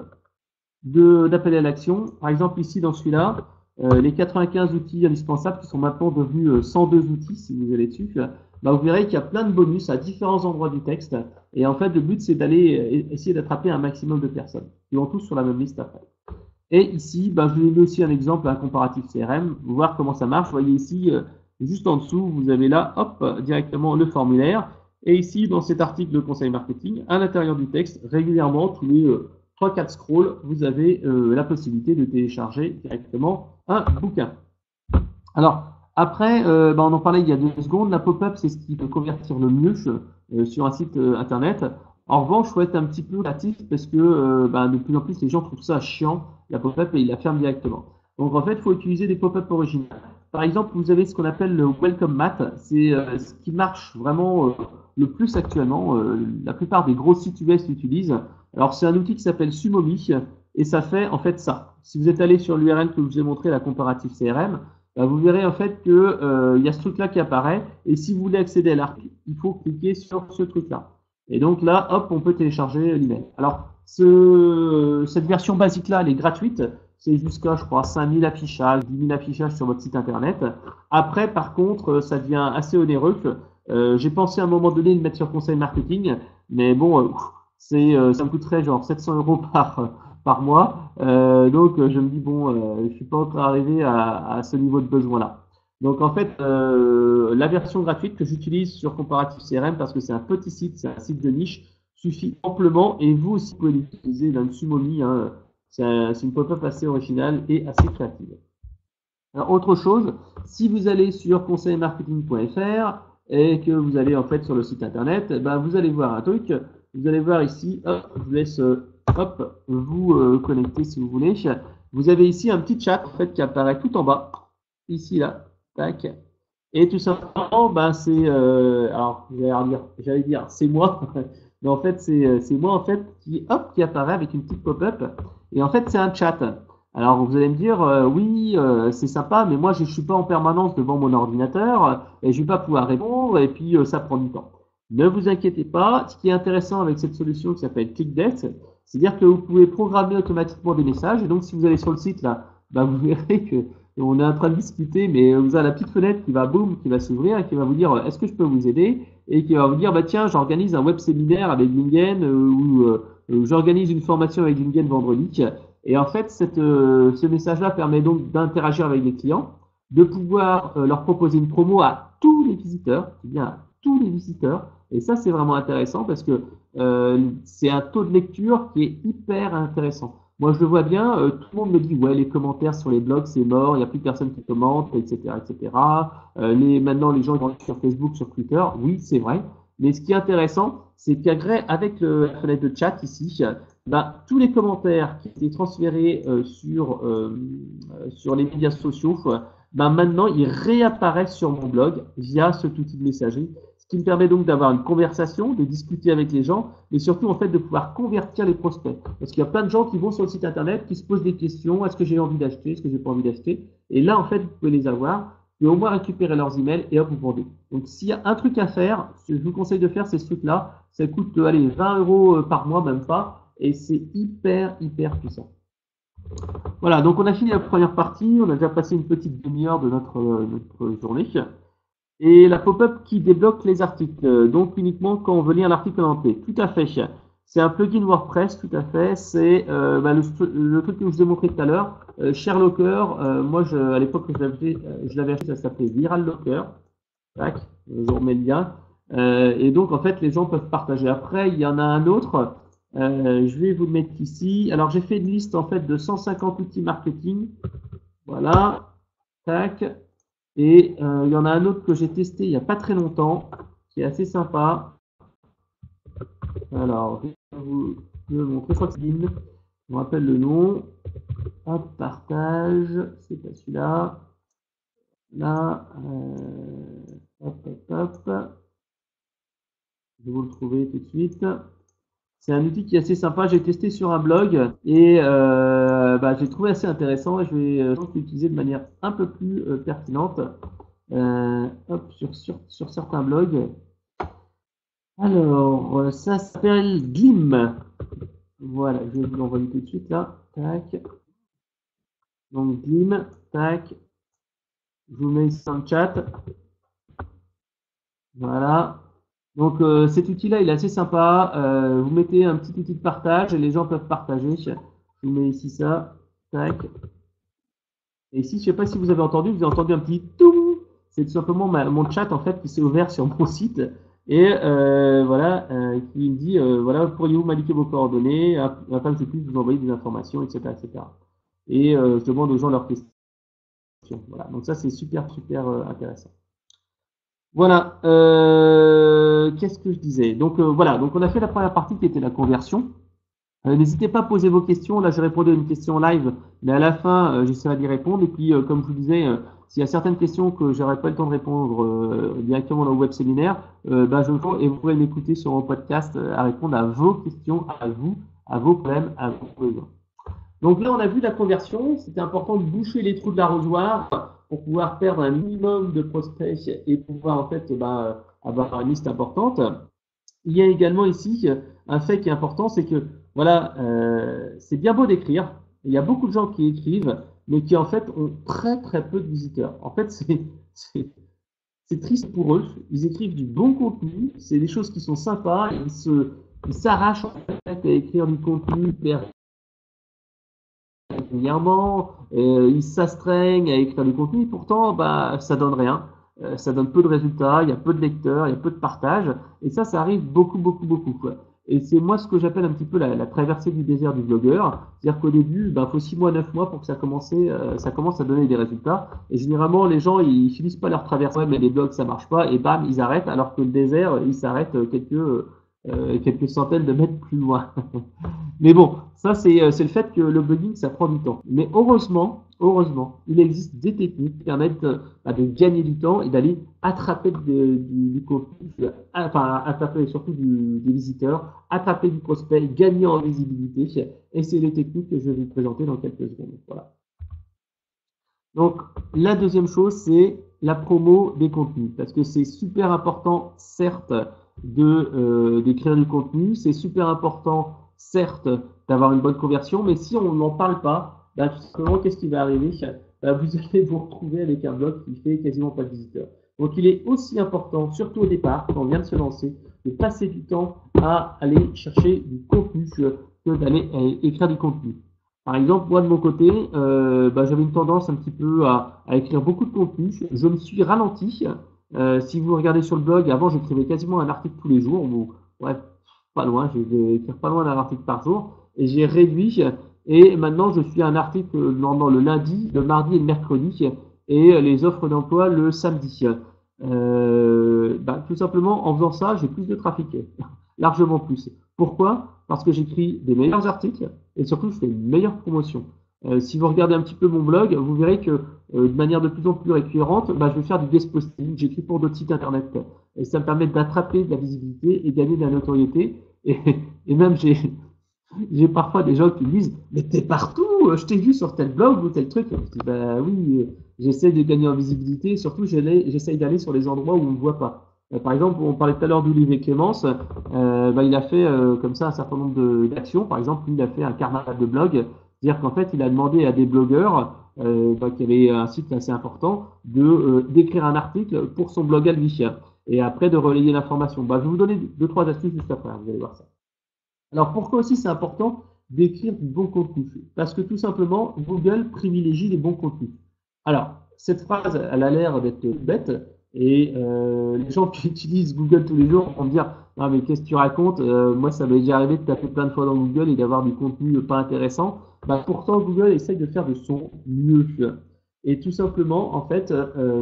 de d'appels à l'action. Par exemple ici dans celui-là. Euh, les quatre-vingt-quinze outils indispensables qui sont maintenant devenus euh, cent deux outils, si vous allez dessus, bah, vous verrez qu'il y a plein de bonus à différents endroits du texte. Et en fait, le but, c'est d'aller euh, essayer d'attraper un maximum de personnes qui vont tous sur la même liste après. Et ici, bah, je vous ai mis aussi un exemple, un comparatif C R M, voir comment ça marche. Vous voyez ici, euh, juste en dessous, vous avez là, hop, directement le formulaire. Et ici, dans cet article de conseil marketing, à l'intérieur du texte, régulièrement, tous les euh, trois quatre scrolls, vous avez euh, la possibilité de télécharger directement un bouquin. Alors, après, euh, bah, on en parlait il y a deux secondes, la pop-up, c'est ce qui peut convertir le mieux euh, sur un site euh, internet. En revanche, il faut être un petit peu créatif parce que euh, bah, de plus en plus, les gens trouvent ça chiant, la pop-up, et ils la ferment directement. Donc, en fait, il faut utiliser des pop-up originales. Par exemple, vous avez ce qu'on appelle le Welcome Mat. C'est euh, ce qui marche vraiment euh, le plus actuellement. Euh, la plupart des gros sites U S l'utilisent. Alors, c'est un outil qui s'appelle Sumomi. Et ça fait en fait ça. Si vous êtes allé sur l'U R L que je vous ai montré, la comparative C R M, bah, vous verrez en fait que euh, il y a ce truc-là qui apparaît. Et si vous voulez accéder à l'article, il faut cliquer sur ce truc-là. Et donc là, hop, on peut télécharger l'email. Alors, ce, cette version basique-là, elle est gratuite. C'est jusqu'à, je crois, cinq mille affichages, dix mille affichages sur votre site internet. Après, par contre, ça devient assez onéreux. Euh, J'ai pensé à un moment donné de mettre sur conseil marketing, mais bon, euh, c'est, euh, ça me coûterait genre sept cents euros par par mois. Euh, donc, je me dis, bon, euh, je suis pas encore arrivé à, à ce niveau de besoin-là. Donc, en fait, euh, la version gratuite que j'utilise sur Comparative C R M, parce que c'est un petit site, c'est un site de niche, suffit amplement. Et vous aussi, vous pouvez l'utiliser dans le Sumomi. Hein. C'est un, une pop-up assez originale et assez créative. Alors, autre chose, si vous allez sur conseil marketing point F R et que vous allez en fait sur le site internet, ben, vous allez voir un truc. Vous allez voir ici, hop, je vous laisse hop, vous euh, connecter si vous voulez. Vous avez ici un petit chat en fait qui apparaît tout en bas, ici là, tac. Et tout simplement, ben c'est, euh, alors j'allais dire, j'allais dire, c'est moi, mais en fait c'est c'est moi en fait qui hop qui apparaît avec une petite pop-up. Et en fait c'est un chat. Alors vous allez me dire, euh, oui, euh, c'est sympa, mais moi je suis pas en permanence devant mon ordinateur et je vais pas pouvoir répondre et puis euh, ça prend du temps. Ne vous inquiétez pas. Ce qui est intéressant avec cette solution qui s'appelle ClickDesk, c'est-à-dire que vous pouvez programmer automatiquement des messages. Et donc, si vous allez sur le site, là, bah, vous verrez que on est en train de discuter, mais vous avez la petite fenêtre qui va boum, qui va s'ouvrir et qui va vous dire est-ce que je peux vous aider et qui va vous dire bah tiens, j'organise un web séminaire avec Lingen euh, ou euh, j'organise une formation avec Lingen vendredi. Et en fait, cette, euh, ce message-là permet donc d'interagir avec les clients, de pouvoir euh, leur proposer une promo à tous les visiteurs, c'est bien à tous les visiteurs. Et ça, c'est vraiment intéressant parce que euh, c'est un taux de lecture qui est hyper intéressant. Moi, je le vois bien, euh, tout le monde me dit, ouais, les commentaires sur les blogs, c'est mort, il n'y a plus personne qui commente, et cetera, et cetera. Euh, les, maintenant, les gens ils vont sur Facebook, sur Twitter, oui, c'est vrai. Mais ce qui est intéressant, c'est qu'avec la fenêtre de chat ici, ben, tous les commentaires qui étaient transférés euh, sur, euh, sur les médias sociaux, ben, maintenant, ils réapparaissent sur mon blog via cet outil de messagerie, ce qui me permet donc d'avoir une conversation, de discuter avec les gens, mais surtout en fait de pouvoir convertir les prospects. Parce qu'il y a plein de gens qui vont sur le site internet, qui se posent des questions, est-ce que j'ai envie d'acheter, est-ce que j'ai pas envie d'acheter, et là en fait vous pouvez les avoir, et au moins récupérer leurs emails et hop vous vendez. Donc s'il y a un truc à faire, ce que je vous conseille de faire, c'est ce truc-là, ça coûte allez vingt euros par mois, même pas, et c'est hyper hyper puissant. Voilà, donc on a fini la première partie, on a déjà passé une petite demi-heure de notre, euh, notre journée. Et la pop-up qui débloque les articles, donc uniquement quand on veut lire l'article en entier. Tout à fait. C'est un plugin WordPress, tout à fait. C'est euh, bah, le, le, truc que je vous ai montré tout à l'heure, euh, ShareLocker. Euh, moi, je, à l'époque, je l'avais, je l'avais acheté, ça s'appelait ViralLocker. Tac, je vous remets le lien. Euh, et donc, en fait, les gens peuvent partager. Après, il y en a un autre. Euh, je vais vous le mettre ici. Alors, j'ai fait une liste en fait de cent cinquante outils marketing. Voilà. Tac. Et euh, il y en a un autre que j'ai testé il n'y a pas très longtemps, qui est assez sympa. Alors, je vais vous le montrer. Je crois que c'est Lim. Je me rappelle le nom. Hop, partage. C'est pas celui-là. Là. Euh, hop, hop, hop. Je vais vous le trouver tout de suite. C'est un outil qui est assez sympa. J'ai testé sur un blog et euh, bah, j'ai trouvé assez intéressant. Et je vais euh, l'utiliser de manière un peu plus euh, pertinente. Euh, hop, sur, sur, sur certains blogs. Alors, ça s'appelle Glim. Voilà, je vais vous l'envoyer tout de suite là. Tac. Donc Glim, tac. Je vous mets ici dans le chat. Voilà. Donc euh, cet outil-là, il est assez sympa. Euh, vous mettez un petit outil de partage et les gens peuvent partager. Je vous mets ici ça. Tac. Et ici, je ne sais pas si vous avez entendu, vous avez entendu un petit tout. C'est tout simplement ma, mon chat en fait qui s'est ouvert sur mon site et euh, voilà, euh, qui me dit euh, voilà, pourriez-vous m'indiquer vos coordonnées afin que je puisse vous envoyer des informations, et cetera, et cetera. Et euh, je demande aux gens leurs questions. Voilà, donc ça c'est super super euh, intéressant. Voilà. Euh, Qu'est-ce que je disais? Donc euh, voilà, donc on a fait la première partie qui était la conversion. Euh, N'hésitez pas à poser vos questions. Là, j'ai répondu à une question live, mais à la fin, euh, j'essaierai d'y répondre. Et puis, euh, comme je vous disais, euh, s'il y a certaines questions que j'aurais pas le temps de répondre euh, directement dans le web séminaire, euh, ben, je et vous pourrez m'écouter sur mon podcast euh, à répondre à vos questions, à vous, à vos problèmes, à vos besoins. Donc là, on a vu la conversion. C'était important de boucher les trous de l'arrosoir pour pouvoir perdre un minimum de prospects et pouvoir en fait ben, avoir une liste importante. Il y a également ici un fait qui est important, c'est que voilà, euh, c'est bien beau d'écrire. Il y a beaucoup de gens qui écrivent, mais qui en fait ont très très peu de visiteurs. En fait, c'est c'est triste pour eux. Ils écrivent du bon contenu, c'est des choses qui sont sympas. Ils se ils s'arrachent en fait à écrire du contenu régulièrement. Euh, ils s'astreignent à écrire du contenu. Pourtant, bah ça donne rien. Euh, ça donne peu de résultats, il y a peu de lecteurs, il y a peu de partage, et ça, ça arrive beaucoup, beaucoup, beaucoup, quoi. Et c'est moi ce que j'appelle un petit peu la, la traversée du désert du blogueur, c'est-à-dire qu'au début, il ben, faut six mois, neuf mois pour que ça commence, euh, ça commence à donner des résultats. Et généralement, les gens, ils finissent pas leur traversée, ouais, mais les blogs, ça marche pas, et bam, ils arrêtent, alors que le désert, il s'arrête quelques, euh, quelques centaines de mètres plus loin. Mais bon, ça c'est euh, c'est le fait que le blogging ça prend du temps. Mais heureusement, heureusement, il existe des techniques qui permettent euh, bah, de gagner du temps et d'aller attraper de- du, du contenu, euh, enfin attraper surtout du, des visiteurs, attraper du prospect, gagner en visibilité. Et c'est les techniques que je vais vous présenter dans quelques secondes. Voilà. Donc la deuxième chose c'est la promo des contenus parce que c'est super important certes de euh, d'écrire du contenu, c'est super important certes d'avoir une bonne conversion, mais si on n'en parle pas, bah, tout simplement qu'est-ce qui va arriver? Bah, vous allez vous retrouver avec un blog qui fait quasiment pas de visiteurs. Donc il est aussi important, surtout au départ, quand on vient de se lancer, de passer du temps à aller chercher du contenu que d'aller écrire du contenu. Par exemple, moi de mon côté, euh, bah, j'avais une tendance un petit peu à, à écrire beaucoup de contenu. Je me suis ralenti. Euh, si vous regardez sur le blog, avant j'écrivais quasiment un article tous les jours. Bon, ouais, pas loin, je vais écrire pas loin d'un article par jour. Et j'ai réduit. Et maintenant, je suis à un article normalement le lundi, le mardi et le mercredi. Et les offres d'emploi le samedi. Euh, bah, tout simplement, en faisant ça, j'ai plus de trafic. Largement plus. Pourquoi? Parce que j'écris des meilleurs articles et surtout, je fais une meilleure promotion. Euh, si vous regardez un petit peu mon blog, vous verrez que euh, de manière de plus en plus récurrente, bah, je vais faire du guest posting, j'écris pour d'autres sites internet. Et ça me permet d'attraper de la visibilité et gagner de la notoriété. Et, et même, j'ai j'ai parfois des gens qui me disent « Mais t'es partout, je t'ai vu sur tel blog ou tel truc. » Je dis « Bah oui, j'essaie de gagner en visibilité, surtout j'essaie d'aller sur les endroits où on ne me voit pas. » Par exemple, on parlait tout à l'heure d'Olivier Clémence, euh, bah, il a fait euh, comme ça un certain nombre d'actions. Par exemple, lui, il a fait un carnaval de blog C'est-à-dire qu'en fait, il a demandé à des blogueurs euh, bah, qui avaient un site assez important de euh, d'écrire un article pour son blog à lui et après de relayer l'information. Bah, je vais vous donner deux, trois astuces juste après, vous allez voir ça. Alors pourquoi aussi c'est important d'écrire du bon contenu? Parce que tout simplement, Google privilégie les bons contenus. Alors, cette phrase, elle a l'air d'être bête, et euh, les gens qui utilisent Google tous les jours vont me dire non mais qu'est-ce que tu racontes? Euh, moi ça m'est déjà arrivé de taper plein de fois dans Google et d'avoir du contenu pas intéressant. Bah, pourtant Google essaye de faire de son mieux. Et tout simplement, en fait, euh,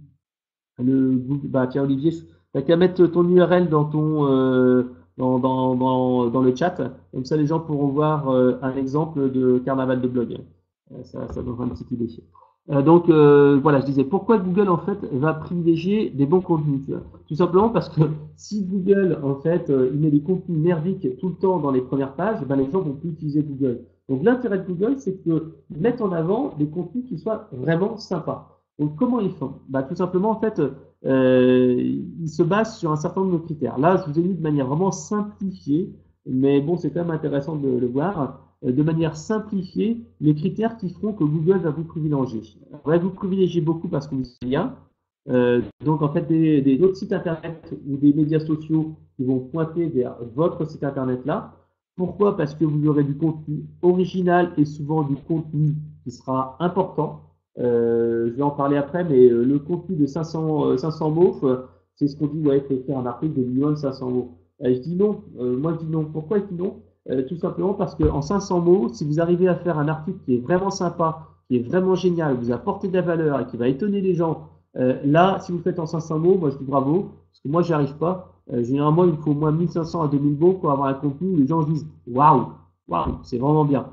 le bah tiens Olivier, t'as qu'à mettre ton U R L dans ton euh, dans, dans, dans, dans le chat, comme ça les gens pourront voir euh, un exemple de carnaval de blog. Euh, ça, ça donnera un petit idée. Euh, donc euh, voilà, je disais pourquoi Google en fait va privilégier des bons contenus. Tout simplement parce que si Google en fait euh, il met des contenus merdiques tout le temps dans les premières pages, ben les gens vont plus utiliser Google. Donc l'intérêt de Google, c'est que mettre en avant des contenus qui soient vraiment sympas. Donc comment ils font? Bah tout simplement en fait, euh, ils se basent sur un certain nombre de critères. Là, je vous ai mis de manière vraiment simplifiée, mais bon, c'est quand même intéressant de le voir. De manière simplifiée, les critères qui feront que Google va vous privilégier. On va vous privilégier beaucoup parce que vous avez bien. Euh, donc en fait, des, des autres sites internet ou des médias sociaux qui vont pointer vers votre site internet là. Pourquoi? Parce que vous aurez du contenu original et souvent du contenu qui sera important. Euh, je vais en parler après, mais euh, le contenu de cinq cents, euh, cinq cents mots, euh, c'est ce qu'on dit, ouais, il faut faire un article de minimum cinq cents mots. Euh, je dis non, euh, moi je dis non. Pourquoi je dis non? euh, Tout simplement parce qu'en cinq cents mots, si vous arrivez à faire un article qui est vraiment sympa, qui est vraiment génial, vous apportez de la valeur et qui va étonner les gens, euh, là, si vous le faites en cinq cents mots, moi je dis bravo, parce que moi j'y arrive pas. Euh, généralement, il faut au moins mille cinq cents à deux mille mots pour avoir un contenu où les gens se disent waouh, waouh, c'est vraiment bien.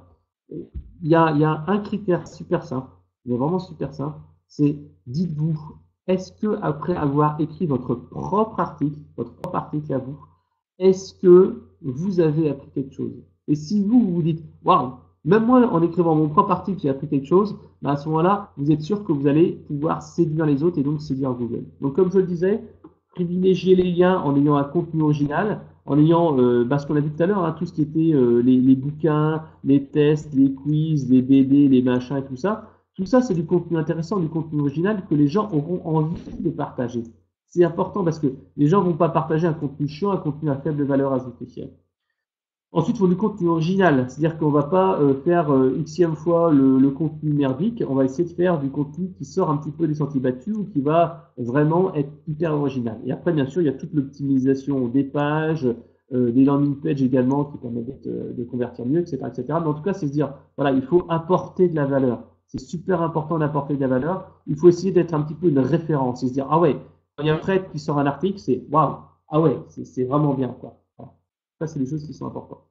Il y a, il y a un critère super simple, il est vraiment super simple, c'est dites-vous, est-ce que après avoir écrit votre propre article, votre propre article à vous, est-ce que vous avez appris quelque chose? Et si vous, vous vous dites, waouh, même moi, en écrivant mon propre article, j'ai appris quelque chose, bah à ce moment-là, vous êtes sûr que vous allez pouvoir séduire les autres et donc séduire Google. Donc, comme je le disais, privilégier les liens en ayant un contenu original, en ayant euh, bah, ce qu'on a vu tout à l'heure, hein, tout ce qui était euh, les, les bouquins, les tests, les quiz, les B D, les machins et tout ça. Tout ça, c'est du contenu intéressant, du contenu original que les gens auront envie de partager. C'est important parce que les gens vont pas partager un contenu chiant, un contenu à faible valeur ajoutée. Ensuite, il faut du contenu original, c'est-à-dire qu'on va pas euh, faire euh, xème fois le, le contenu merdique, on va essayer de faire du contenu qui sort un petit peu des sentiers battus ou qui va vraiment être hyper original. Et après, bien sûr, il y a toute l'optimisation des pages, euh, des landing pages également qui permettent de, de convertir mieux, et cetera, et cetera. Mais en tout cas, c'est se dire, voilà, il faut apporter de la valeur. C'est super important d'apporter de la valeur. Il faut essayer d'être un petit peu une référence, c'est se dire, ah ouais, quand il y a un Fred qui sort un article, c'est waouh, ah ouais, c'est vraiment bien, quoi. Ça, c'est des choses qui sont importantes.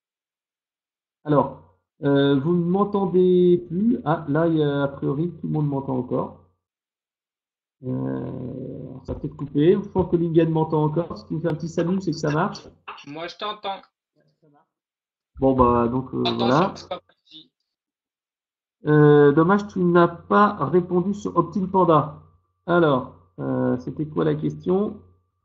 Alors, euh, vous ne m'entendez plus. Ah, là, il y a, a priori, tout le monde m'entend encore. Euh, ça peut être coupé. Je pense que Lingen m'entend encore. Si tu me fais un petit salut, c'est que ça marche. Moi, je t'entends. Bon, bah, donc, euh, voilà. Euh, dommage, tu n'as pas répondu sur Optin Panda. Alors, euh, c'était quoi la question?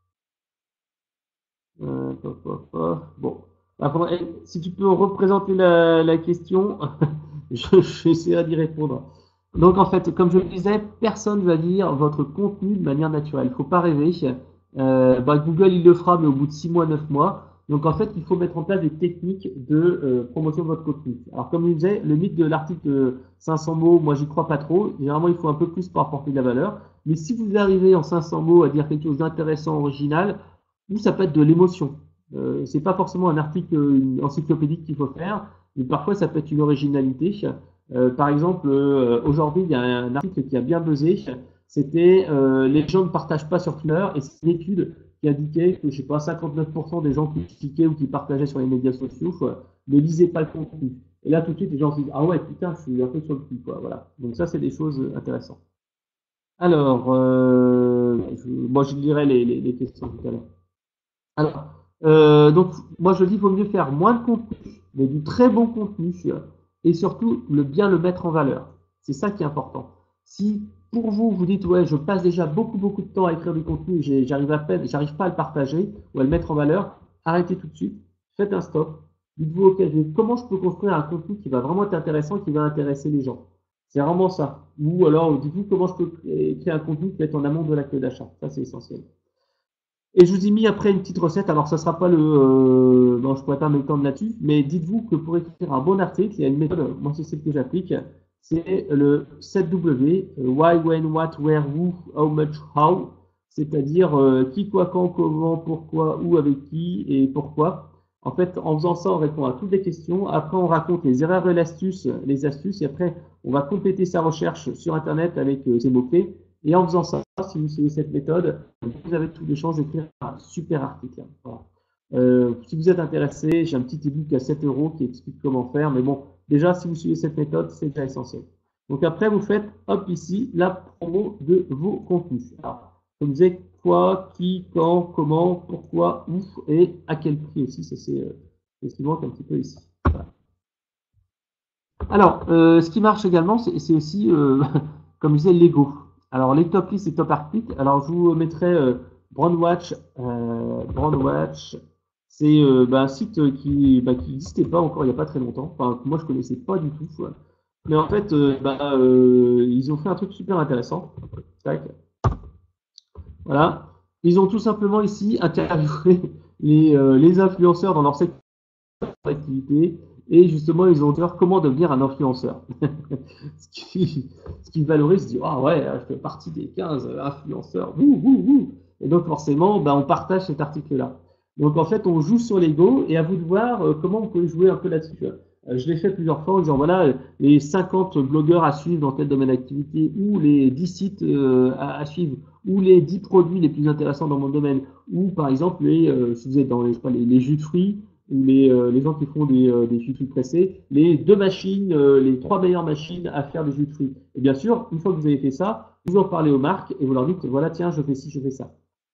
euh, pop, pop, pop. Bon. Après, si tu peux représenter la, la question, je, je essaierai d'y répondre. Donc en fait, comme je le disais, personne ne va lire votre contenu de manière naturelle. Il ne faut pas rêver. Euh, bah, Google, il le fera, mais au bout de six mois, neuf mois. Donc en fait, il faut mettre en place des techniques de euh, promotion de votre contenu. Alors comme je disais, le mythe de l'article de cinq cents mots, moi j'y crois pas trop. Généralement, il faut un peu plus pour apporter de la valeur. Mais si vous arrivez en cinq cents mots à dire quelque chose d'intéressant, original, ou ça peut être de l'émotion. Euh, c'est pas forcément un article une encyclopédique qu'il faut faire, mais parfois ça peut être une originalité. Euh, par exemple, euh, aujourd'hui, il y a un article qui a bien buzzé. C'était euh, les gens ne partagent pas sur Twitter, et c'est une étude qui indiquait que je sais pas cinquante-neuf pour cent des gens qui cliquaient ou qui partageaient sur les médias sociaux ne lisaient pas le contenu. Et là tout de suite les gens se disent ah ouais putain je suis un peu sur le cul quoi. Voilà. Donc ça c'est des choses intéressantes. Alors, euh, je, moi je lirai les, les, les questions tout à l'heure. Alors, euh, donc moi je dis il vaut mieux faire moins de contenu, mais du très bon contenu, et surtout le bien le mettre en valeur. C'est ça qui est important. Si pour vous vous dites ouais je passe déjà beaucoup beaucoup de temps à écrire du contenu, j'arrive à peine, j'arrive pas à le partager ou à le mettre en valeur, arrêtez tout de suite, faites un stop, Dites-vous, ok, je- comment je peux construire un contenu qui va vraiment être intéressant, qui va intéresser les gens. C'est vraiment ça. Ou alors, dites-vous comment je peux créer créer un contenu qui va être en amont de l'acte d'achat. Ça, c'est essentiel. Et je vous ai mis après une petite recette. Alors, ça sera pas le, euh, non, je pourrais pas m'étendre là-dessus, mais dites-vous que pour écrire un bon article, il y a une méthode, moi c'est celle que j'applique, c'est le sept W, euh, why, when, what, where, who, how much, how, c'est-à-dire euh, qui, quoi, quand, comment, pourquoi, où, avec qui et pourquoi. En fait, en faisant ça, on répond à toutes les questions. Après, on raconte les erreurs et l'astuce, les astuces, et après, on va compléter sa recherche sur Internet avec euh, ces mots-clés. Et en faisant ça, si vous suivez cette méthode, vous avez toutes les chances d'écrire un super article. Voilà. Euh, si vous êtes intéressé, j'ai un petit ebook à sept euros qui explique comment faire. Mais bon, déjà, si vous suivez cette méthode, c'est déjà essentiel. Donc après, vous faites, hop, ici, la promo de vos contenus. Alors, comme je disais, quoi, qui, quand, comment, pourquoi, où et à quel prix aussi. Ça, c'est euh, ce qui manque un petit peu ici. Voilà. Alors, euh, ce qui marche également, c'est aussi, euh, comme je disais, Lego. Alors, les top lists et top articles. Alors, je vous mettrai euh, Brandwatch. Euh, Brandwatch, c'est euh, bah, un site qui bah, qui n'existait pas encore il n'y a pas très longtemps. Enfin, moi, je connaissais pas du tout. Ouais. Mais en fait, euh, bah, euh, ils ont fait un truc super intéressant. Tac. Voilà. Ils ont tout simplement ici interviewé les, euh, les influenceurs dans leur secteur d'activité. Et justement, ils ont dit comment devenir un influenceur. ce, qui, ce qui valorise, se dit, ah ouais, je fais partie des quinze influenceurs. Ouh, ouh, ouh. Et donc, forcément, bah, on partage cet article-là. Donc, en fait, on joue sur l'ego et à vous de voir euh, comment vous pouvez jouer un peu là-dessus. Euh, je l'ai fait plusieurs fois en disant, voilà, les cinquante blogueurs à suivre dans tel domaine d'activité ou les dix sites euh, à, à suivre ou les dix produits les plus intéressants dans mon domaine ou, par exemple, les, euh, si vous êtes dans les, je sais pas, les, les jus de fruits ou les, euh, les gens qui font des, euh, des jus de fruits pressés, les deux machines, euh, les trois meilleures machines à faire des jus de fruits. Et bien sûr, une fois que vous avez fait ça, vous en parlez aux marques et vous leur dites, voilà, tiens, je fais ci, je fais ça.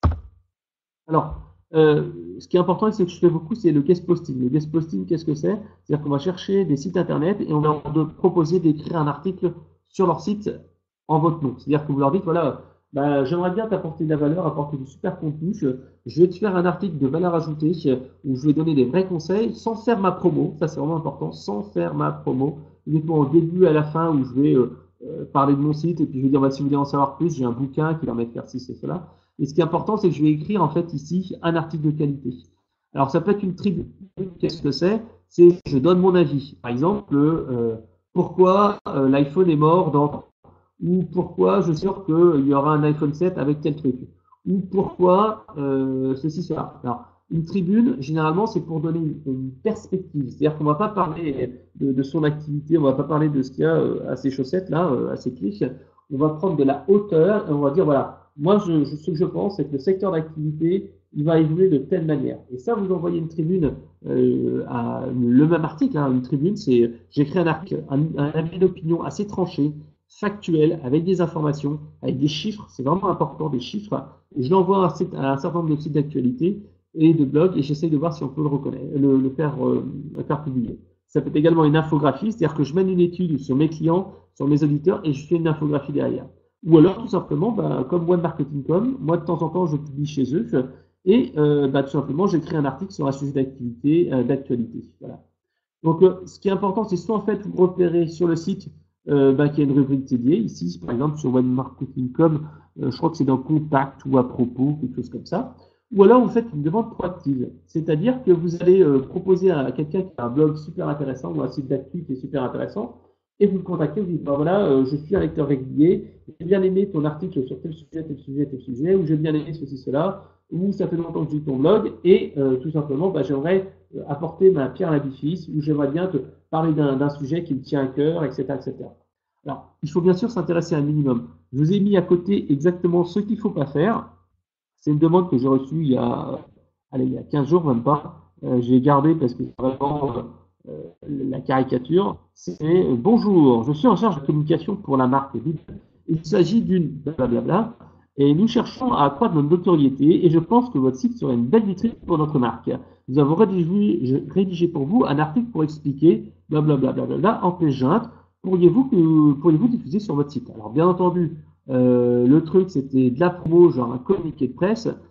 Alors, euh, ce qui est important, c'est que je fais beaucoup, c'est le guest posting. Le guest posting, qu'est-ce que c'est? C'est-à-dire qu'on va chercher des sites internet et on va leur proposer d'écrire un article sur leur site en votre nom. C'est-à-dire que vous leur dites, voilà, bah, j'aimerais bien t'apporter de la valeur, apporter du super contenu. Je, je vais te faire un article de valeur ajoutée où je vais donner des vrais conseils sans faire ma promo. Ça, c'est vraiment important, sans faire ma promo. Uniquement au début, à la fin, où je vais euh, euh, parler de mon site et puis je vais dire, bah, si vous voulez en savoir plus, j'ai un bouquin qui permet de faire ci, c'est cela. Et ce qui est important, c'est que je vais écrire en fait ici un article de qualité. Alors, ça peut être une tribune. Qu'est-ce que c'est? C'est je donne mon avis. Par exemple, euh, pourquoi euh, l'iPhone est mort dans ou pourquoi je suis sûr qu'il y aura un iPhone sept avec tel truc, ou pourquoi euh, ceci, cela. Alors, une tribune, généralement, c'est pour donner une, une perspective. C'est-à-dire qu'on ne va pas parler de, de son activité, on ne va pas parler de ce qu'il y a euh, à ses chaussettes, là, euh, à ses pieds. On va prendre de la hauteur et on va dire, voilà, moi, je, je, ce que je pense, c'est que le secteur d'activité, il va évoluer de telle manière. Et ça, vous envoyez une tribune, euh, à, le même article, hein, une tribune, c'est, j'écris un article, un, un avis d'opinion assez tranché, factuel, avec des informations, avec des chiffres, c'est vraiment important, des chiffres, et je l'envoie à un certain nombre de sites d'actualité et de blogs, et j'essaie de voir si on peut le reconnaître, le, le faire, euh, le faire publier. Ça peut être également une infographie, c'est-à-dire que je mène une étude sur mes clients, sur mes auditeurs, et je fais une infographie derrière. Ou alors, tout simplement, bah, comme one marketing point com, moi, de temps en temps, je publie chez eux, et euh, bah, tout simplement, j'écris un article sur un sujet d'activité, euh, d'actualité. Voilà. Donc, euh, ce qui est important, c'est soit en fait vous repérez sur le site euh, bah, qu'il y a une rubrique dédiée. Ici, par exemple, sur one marketing point com, euh, je crois que c'est dans Contact ou à propos, quelque chose comme ça. Ou alors, vous faites une demande proactive. C'est-à-dire que vous allez euh, proposer à quelqu'un qui a un blog super intéressant ou un site d'actu qui est super intéressant, et vous le contactez, vous dites, bah voilà, euh, je suis un lecteur régulier, j'ai bien aimé ton article sur tel sujet, tel sujet, tel sujet, ou j'ai bien aimé ceci, cela, ou ça fait longtemps que je lis ton blog, et euh, tout simplement, bah, j'aimerais apporter ma pierre à l'édifice, ou j'aimerais bien te parler d'un sujet qui me tient à cœur, et cetera, et cetera. Alors, il faut bien sûr s'intéresser à un minimum. Je vous ai mis à côté exactement ce qu'il ne faut pas faire. C'est une demande que j'ai reçue il y a, allez, il y a quinze jours, même pas. Euh, j'ai gardé parce que c'est vraiment euh, la caricature. C'est euh, bonjour, je suis en charge de communication pour la marque Vide. Il s'agit d'une blablabla. Et nous cherchons à accroître notre notoriété et je pense que votre site serait une belle vitrine pour notre marque. Nous avons rédigé, rédigé pour vous un article pour expliquer blablabla bla bla bla, en pièce jointe. Pourriez-vous pourriez-vous diffuser sur votre site? Alors bien entendu, euh, le truc c'était de la promo, genre un communiqué de presse. Euh,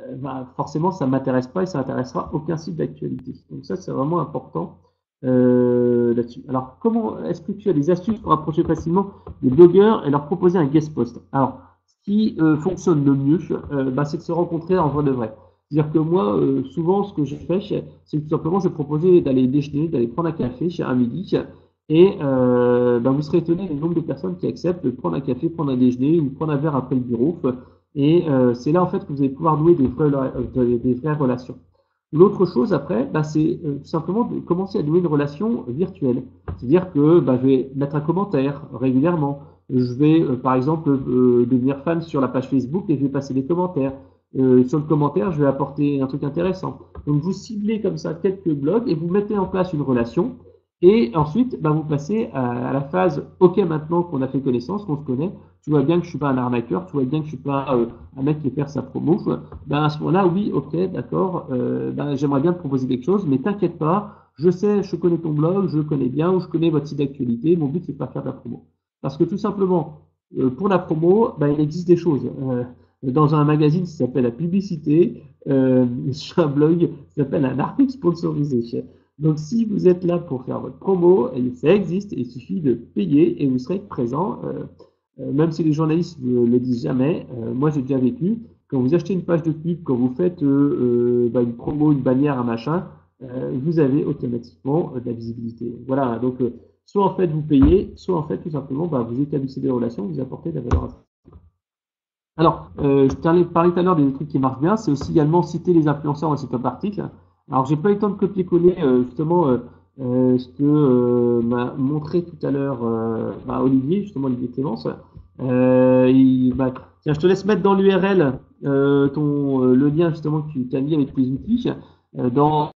bah, forcément, ça ne m'intéresse pas et ça n'intéressera aucun site d'actualité. Donc ça, c'est vraiment important euh, là-dessus. Alors, comment est-ce que tu as des astuces pour approcher facilement les blogueurs et leur proposer un guest post? Alors, ce qui euh, fonctionne le mieux, euh, bah, c'est de se rencontrer en vrai de vrai. C'est-à-dire que moi, euh, souvent, ce que je fais, c'est que tout simplement, je vais proposer d'aller déjeuner, d'aller prendre un café à midi, et euh, bah, vous serez étonné du nombre de personnes qui acceptent de prendre un café, prendre un déjeuner ou prendre un verre après le bureau. Et euh, c'est là, en fait, que vous allez pouvoir nouer des vraies, euh, des vraies relations. L'autre chose après, bah, c'est euh, tout simplement de commencer à nouer une relation virtuelle. C'est-à-dire que bah, je vais mettre un commentaire régulièrement. Je vais, euh, par exemple, euh, devenir fan sur la page Facebook et je vais passer des commentaires. Euh, sur le commentaire, je vais apporter un truc intéressant. Donc, vous ciblez comme ça quelques blogs et vous mettez en place une relation. Et ensuite, bah, vous passez à, à la phase « Ok, maintenant qu'on a fait connaissance, qu'on se connaît, tu vois bien que je suis pas un arnaqueur, tu vois bien que je suis pas euh, un mec qui fait faire sa promo. Ben, à ce moment-là, oui, ok, d'accord, euh, ben, j'aimerais bien te proposer quelque chose, mais t'inquiète pas, je sais, je connais ton blog, je connais bien, ou je connais votre site d'actualité, mon but, c'est pas faire de la promo. Parce que tout simplement, euh, pour la promo, ben, il existe des choses. Euh, dans un magazine, ça s'appelle la publicité, euh, sur un blog, ça s'appelle un article sponsorisé. Donc, si vous êtes là pour faire votre promo, ça existe, il suffit de payer et vous serez présent. Euh, euh, même si les journalistes ne le disent jamais, euh, moi j'ai déjà vécu, quand vous achetez une page de pub, quand vous faites euh, bah, une promo, une bannière, un machin, euh, vous avez automatiquement euh, de la visibilité. Voilà, donc euh, soit en fait vous payez, soit en fait tout simplement bah, vous établissez des relations, vous apportez de la valeur ajoutée. Alors, euh, je t'en ai parlé tout à l'heure des trucs qui marchent bien, c'est aussi également citer les influenceurs dans ces top articles. Alors, j'ai pas eu le temps de copier-coller euh, justement euh, euh, ce que euh, m'a montré tout à l'heure euh, bah, Olivier, justement Olivier Clémence. Euh, il, bah, tiens, je te laisse mettre dans l'U R L euh, ton euh, le lien justement que tu as mis avec tes outils euh, dans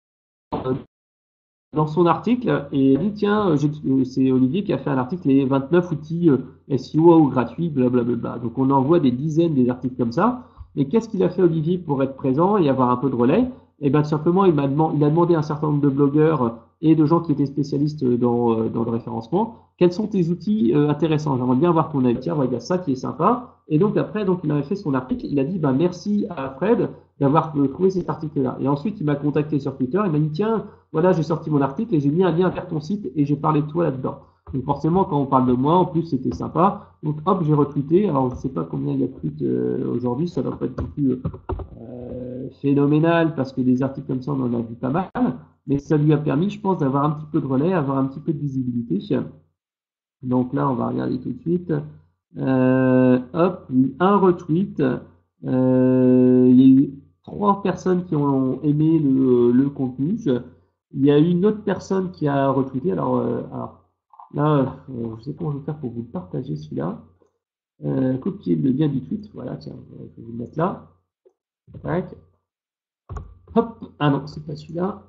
dans son article et il dit tiens, c'est Olivier qui a fait un article les vingt-neuf outils S E O gratuits, blablabla. Donc on envoie des dizaines des articles comme ça. Mais qu'est-ce qu'il a fait Olivier pour être présent et avoir un peu de relais? Et bien simplement il, m'a demandé, il a demandé à un certain nombre de blogueurs et de gens qui étaient spécialistes dans, dans le référencement, quels sont tes outils euh, intéressants? J'aimerais bien voir ton avis. Tiens, il y a ça qui est sympa. Et donc après, donc il avait fait son article. Il a dit bah merci à Fred d'avoir trouvé cet article-là. Et ensuite il m'a contacté sur Twitter. Il m'a dit tiens, voilà, j'ai sorti mon article et j'ai mis un lien vers ton site et j'ai parlé de toi là-dedans. Donc forcément, quand on parle de moi, en plus c'était sympa. Donc hop, j'ai retweeté. Alors je ne sais pas combien il y a de tweets euh, aujourd'hui, ça ne doit pas être non plus euh, phénoménal parce que des articles comme ça, on en a vu pas mal. Mais ça lui a permis, je pense, d'avoir un petit peu de relais, avoir un petit peu de visibilité. Donc là, on va regarder tout de suite. Euh, hop, un retweet. Euh, il y a eu trois personnes qui ont aimé le, le contenu. Il y a eu une autre personne qui a retweeté. Alors, euh, alors là, euh, je sais comment je vais faire pour vous partager celui-là. Euh, copier le lien du tweet. Voilà, tiens, je vais vous le mettre là. Tac. Hop. Ah non, c'est pas celui-là.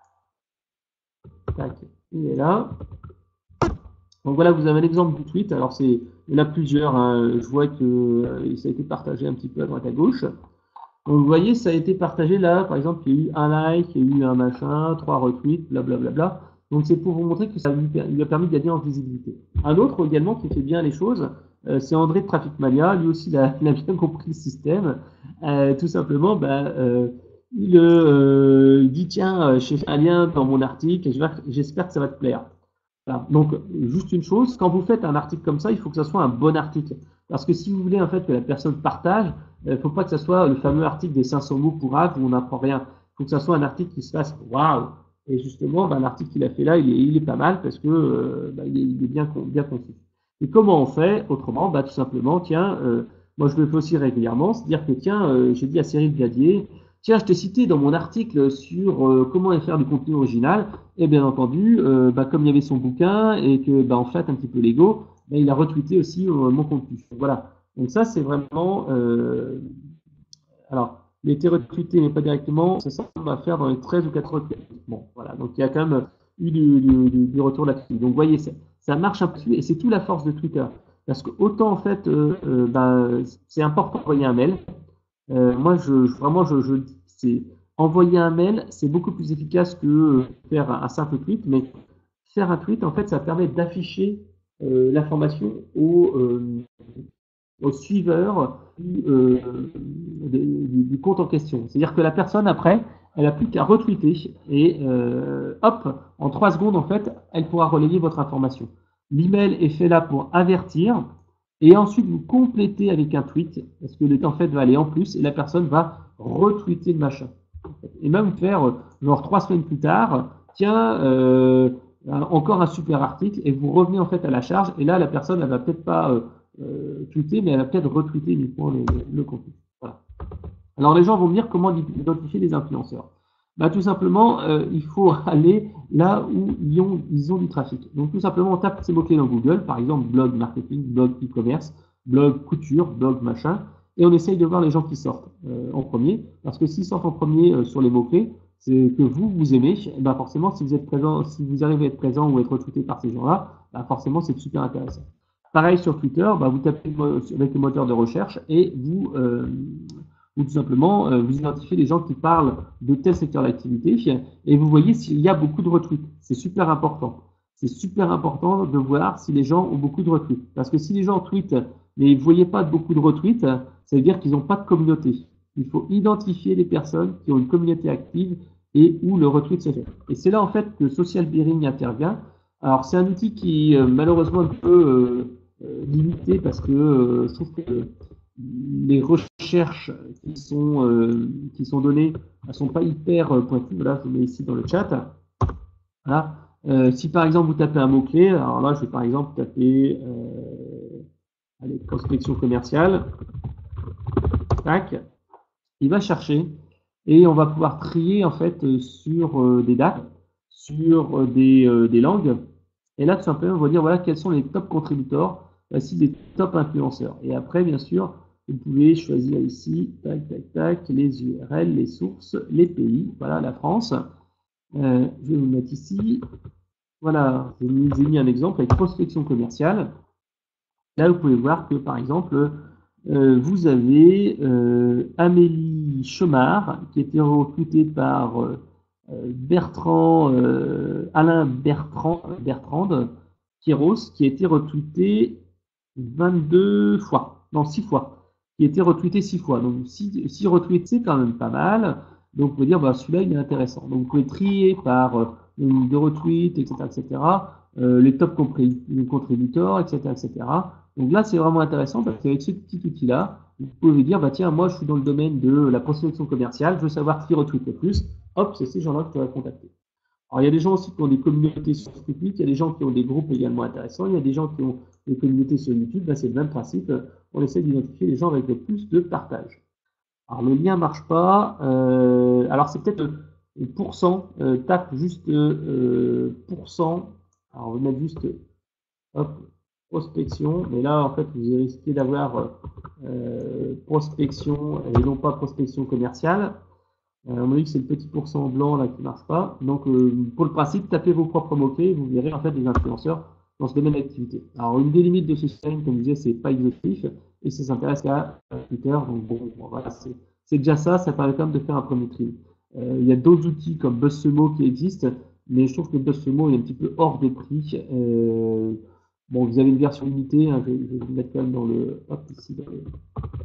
Tac. Il est là. Donc voilà, vous avez l'exemple du tweet. Alors c'est, il y en a plusieurs. Hein. Je vois que euh, ça a été partagé un petit peu à droite à gauche. Donc vous voyez, ça a été partagé là. Par exemple, il y a eu un like, il y a eu un machin, trois retweets, blablabla. Bla, bla, bla. Donc c'est pour vous montrer que ça lui, lui a permis de gagner en visibilité. Un autre également qui fait bien les choses, euh, c'est André de Traffic Mania. Lui aussi, il a, il a bien compris le système. Euh, tout simplement, bah, euh, il euh, dit tiens, j'ai fait un lien dans mon article et j'espère que ça va te plaire. Voilà. Donc, juste une chose, quand vous faites un article comme ça, il faut que ça soit un bon article. Parce que si vous voulez en fait que la personne partage, il ne faut pas que ça soit le fameux article des cinq cents mots pour acte où on n'apprend rien. Il faut que ça soit un article qui se fasse waouh. Et justement, ben, l'article qu'il a fait là, il est, il est pas mal parce que euh, ben, il, est, il est bien, bien conçu. Et comment on fait autrement? Ben, tout simplement, tiens, euh, moi je le fais aussi régulièrement, c'est-à-dire que tiens, euh, j'ai dit à Cyril Gadier, tiens, je t'ai cité dans mon article sur euh, comment faire du contenu original. Et bien entendu, euh, bah, comme il y avait son bouquin et que bah, en fait un petit peu l'ego, bah, il a retweeté aussi euh, mon contenu. Donc, voilà. Donc ça c'est vraiment. Euh... Alors, il a été retweeté mais pas directement. C'est ça qu'on va faire dans les treize ou quatorze retweets. Bon, voilà. Donc il y a quand même eu du, du, du retour là-dessus. Donc vous voyez, ça, ça marche un peu et c'est tout la force de Twitter. Parce que autant en fait, euh, euh, bah, c'est important d'envoyer un mail. Euh, moi, je, vraiment, je, je c'est envoyer un mail, c'est beaucoup plus efficace que faire un, un simple tweet. Mais faire un tweet, en fait, ça permet d'afficher euh, l'information aux, euh, au suiveur du, euh, du, du compte en question. C'est-à-dire que la personne, après, elle n'a plus qu'à retweeter et euh, hop, en trois secondes, en fait, elle pourra relayer votre information. L'email est fait là pour avertir et ensuite vous complétez avec un tweet parce que le temps en fait va aller en plus et la personne va retweeter le machin. Et même faire, genre trois semaines plus tard, tiens, euh, encore un super article et vous revenez en fait à la charge et là, la personne, elle va peut-être pas euh, euh, tweeter, mais elle va peut-être retweeter uniquement le, le, le contenu. Voilà. Alors les gens vont me dire comment identifier les influenceurs. Bah, tout simplement, euh, il faut aller là où ils ont, ils ont du trafic. Donc tout simplement, on tape ces mots-clés dans Google, par exemple blog marketing, blog e-commerce, blog couture, blog machin, et on essaye de voir les gens qui sortent euh, en premier, parce que s'ils sortent en premier euh, sur les mots-clés, c'est que vous, vous aimez, bah forcément, si vous êtes présent, si vous arrivez à être présent ou être retweeté par ces gens-là, bah forcément, c'est super intéressant. Pareil sur Twitter, bah, vous tapez avec le moteur de recherche et vous, euh, ou tout simplement, euh, vous identifiez les gens qui parlent de tel secteur d'activité et vous voyez s'il y a beaucoup de retweets. C'est super important. C'est super important de voir si les gens ont beaucoup de retweets. Parce que si les gens tweetent, mais vous ne voyez pas beaucoup de retweets, ça veut dire qu'ils n'ont pas de communauté. Il faut identifier les personnes qui ont une communauté active et où le retweet se fait. Et c'est là en fait que Social Bearing intervient. Alors c'est un outil qui euh, malheureusement est un peu euh, limité parce que euh, je trouve que les recherches qui sont, euh, qui sont données ne sont pas hyper pointues. Voilà, je vous mets ici dans le chat. Voilà. Euh, si par exemple vous tapez un mot-clé, alors là je vais par exemple taper euh, allez, prospection commerciale. Tac. Il va chercher et on va pouvoir trier en fait sur euh, des dates, sur euh, des, euh, des langues. Et là tout simplement on va dire voilà quels sont les top contributeurs, voici les top influenceurs. Et après bien sûr vous pouvez choisir ici, tac, tac, tac, les U R L, les sources, les pays. Voilà, la France. Euh, je vais vous mettre ici. Voilà, je vous ai mis un exemple avec prospection commerciale. Là, vous pouvez voir que, par exemple, euh, vous avez euh, Amélie Chomard, qui a été recrutée par euh, Bertrand, euh, Alain Bertrand, Bertrand Quiros, qui a été retweeté vingt-deux fois, non, six fois. Qui a été retweeté six fois. Donc, si, si retweet, c'est quand même pas mal. Donc, vous pouvez dire, bah, celui-là, il est intéressant. Donc, vous pouvez trier par euh, nombre de retweets, et cetera, et cetera, euh, les top contributeurs, et cetera, et cetera. Donc là, c'est vraiment intéressant parce qu'avec ce petit outil-là, vous pouvez dire, bah, tiens, moi, je suis dans le domaine de la prospection commerciale, je veux savoir qui retweet le plus. Hop, c'est ces gens-là que tu vas contacter. Alors, il y a des gens aussi qui ont des communautés sur Facebook, il y a des gens qui ont des groupes également intéressants, il y a des gens qui ont des communautés sur YouTube. Là, c'est le même principe. On essaie d'identifier les gens avec le plus de partage. Alors, le lien ne marche pas. Euh, alors, c'est peut-être le pourcent. Euh, tape juste euh, pourcent. Alors, on va mettre juste hop, prospection. Mais là, en fait, vous risquez d'avoir euh, prospection et non pas prospection commerciale. Euh, on a dit que c'est le petit pourcent blanc là qui ne marche pas. Donc, euh, pour le principe, tapez vos propres mots-clés, vous verrez en fait les influenceurs dans ce domaine d'activité. Alors, une des limites de ce système, comme je disais, c'est pas exhaustif et ça s'intéresse qu'à Twitter. Donc, bon, bon voilà, c'est déjà ça, ça permet quand même de faire un premier tri. Euh, il y a d'autres outils comme BuzzSumo qui existent, mais je trouve que BuzzSumo est un petit peu hors de prix. Euh, bon, vous avez une version limitée, hein, je, je vais vous mettre quand même dans le, hop, ici, dans le,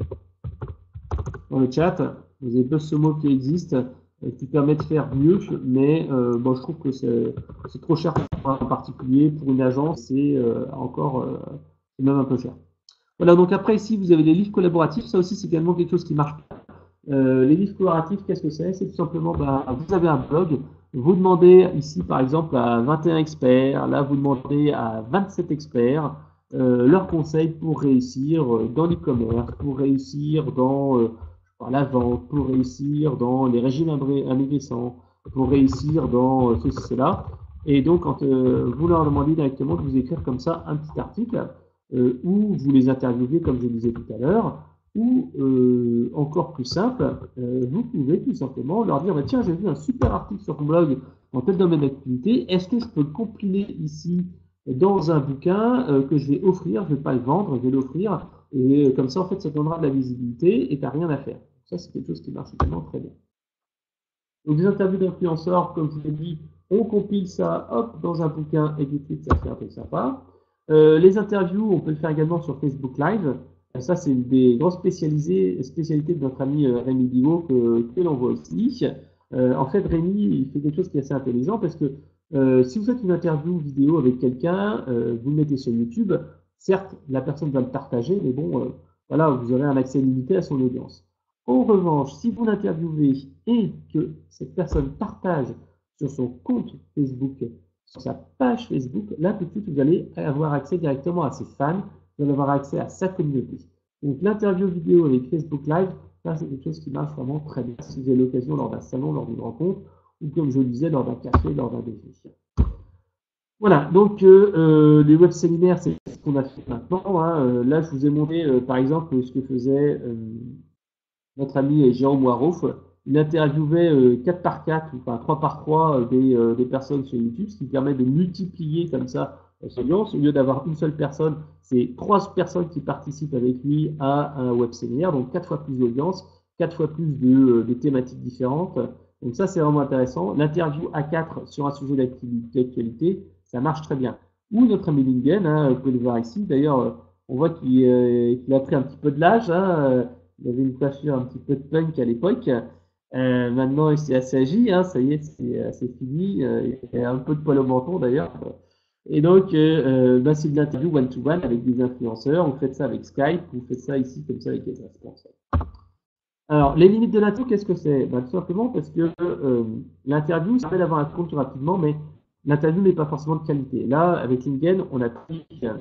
dans le chat. Vous avez BuzzSumo qui existe, euh, qui permet de faire mieux, mais euh, bon, je trouve que c'est trop cher pour un particulier, pour une agence, c'est euh, encore euh, même un peu cher. Voilà, donc après ici, vous avez les livres collaboratifs. Ça aussi, c'est également quelque chose qui marche. Euh, les livres collaboratifs, qu'est-ce que c'est? C'est tout simplement, bah, vous avez un blog, vous demandez ici, par exemple, à vingt et un experts, là, vous demandez à vingt-sept experts euh, leurs conseils pour réussir dans l'e-commerce, pour réussir dans euh, la vente, pour réussir dans les régimes amaigrissants, pour réussir dans euh, ceci, cela. Et donc, quand euh, vous leur demandez directement de vous écrire comme ça un petit article, euh, où vous les interviewez, comme je disais tout à l'heure, ou euh, encore plus simple, euh, vous pouvez tout simplement leur dire bah, tiens, j'ai vu un super article sur ton blog dans tel domaine d'activité, est-ce que je peux le compiler ici dans un bouquin euh, que je vais offrir, je ne vais pas le vendre, je vais l'offrir, et euh, comme ça, en fait, ça donnera de la visibilité et tu n'as rien à faire. Ça, c'est quelque chose qui marche vraiment très bien. Donc, des interviews d'influenceurs, comme je vous l'ai dit, on compile ça, hop, dans un bouquin et du tweet, ça fait un truc sympa. Euh, les interviews, on peut le faire également sur Facebook Live. Ça, c'est une des grandes spécialisées, spécialités de notre ami euh, Rémi Bigot que, que l'on voit ici. Euh, en fait, Rémi, il fait quelque chose qui est assez intelligent parce que euh, si vous faites une interview vidéo avec quelqu'un, euh, vous le mettez sur YouTube, certes, la personne va le partager, mais bon, euh, voilà, vous aurez un accès limité à son audience. En revanche, si vous l'interviewez et que cette personne partage sur son compte Facebook, sur sa page Facebook, là, tout de suite, vous allez avoir accès directement à ses fans, vous allez avoir accès à sa communauté. Donc, l'interview vidéo avec Facebook Live, ça, c'est quelque chose qui marche vraiment très bien si vous avez l'occasion lors d'un salon, lors d'une rencontre, ou comme je le disais, lors d'un café, lors d'un déjeuner. Voilà, donc euh, euh, les web séminaires, c'est ce qu'on a fait maintenant. Hein. Euh, là, je vous ai montré, euh, par exemple, ce que faisait euh, notre ami Jérôme Warouf. Il interviewait euh, quatre par quatre, enfin trois par trois euh, des, euh, des personnes sur YouTube, ce qui permet de multiplier comme ça son audience. Au lieu d'avoir une seule personne, c'est trois personnes qui participent avec lui à un web séminaire, donc quatre fois plus d'audience, quatre fois plus de, de thématiques différentes. Donc ça, c'est vraiment intéressant. L'interview à quatre sur un sujet d'actualité, ça marche très bien. Ou notre ami Lingen, hein, vous pouvez le voir ici. D'ailleurs, on voit qu'il euh, qu'il a pris un petit peu de l'âge. Hein. Il avait une coiffure un petit peu de punk à l'époque. Euh, maintenant, il s'est assez agi. Hein. Ça y est, c'est fini. Euh, il y a un peu de poil au menton d'ailleurs. Et donc, euh, bah, c'est de l'interview one-to-one avec des influenceurs. Vous faites ça avec Skype. Vous faites ça ici comme ça avec des sponsors. Alors, les limites de l'interview, qu'est-ce que c'est? Bah, tout simplement parce que euh, l'interview, ça permet d'avoir un compte rapidement, mais l'interview n'est pas forcément de qualité. Là, avec Lingen, on a pris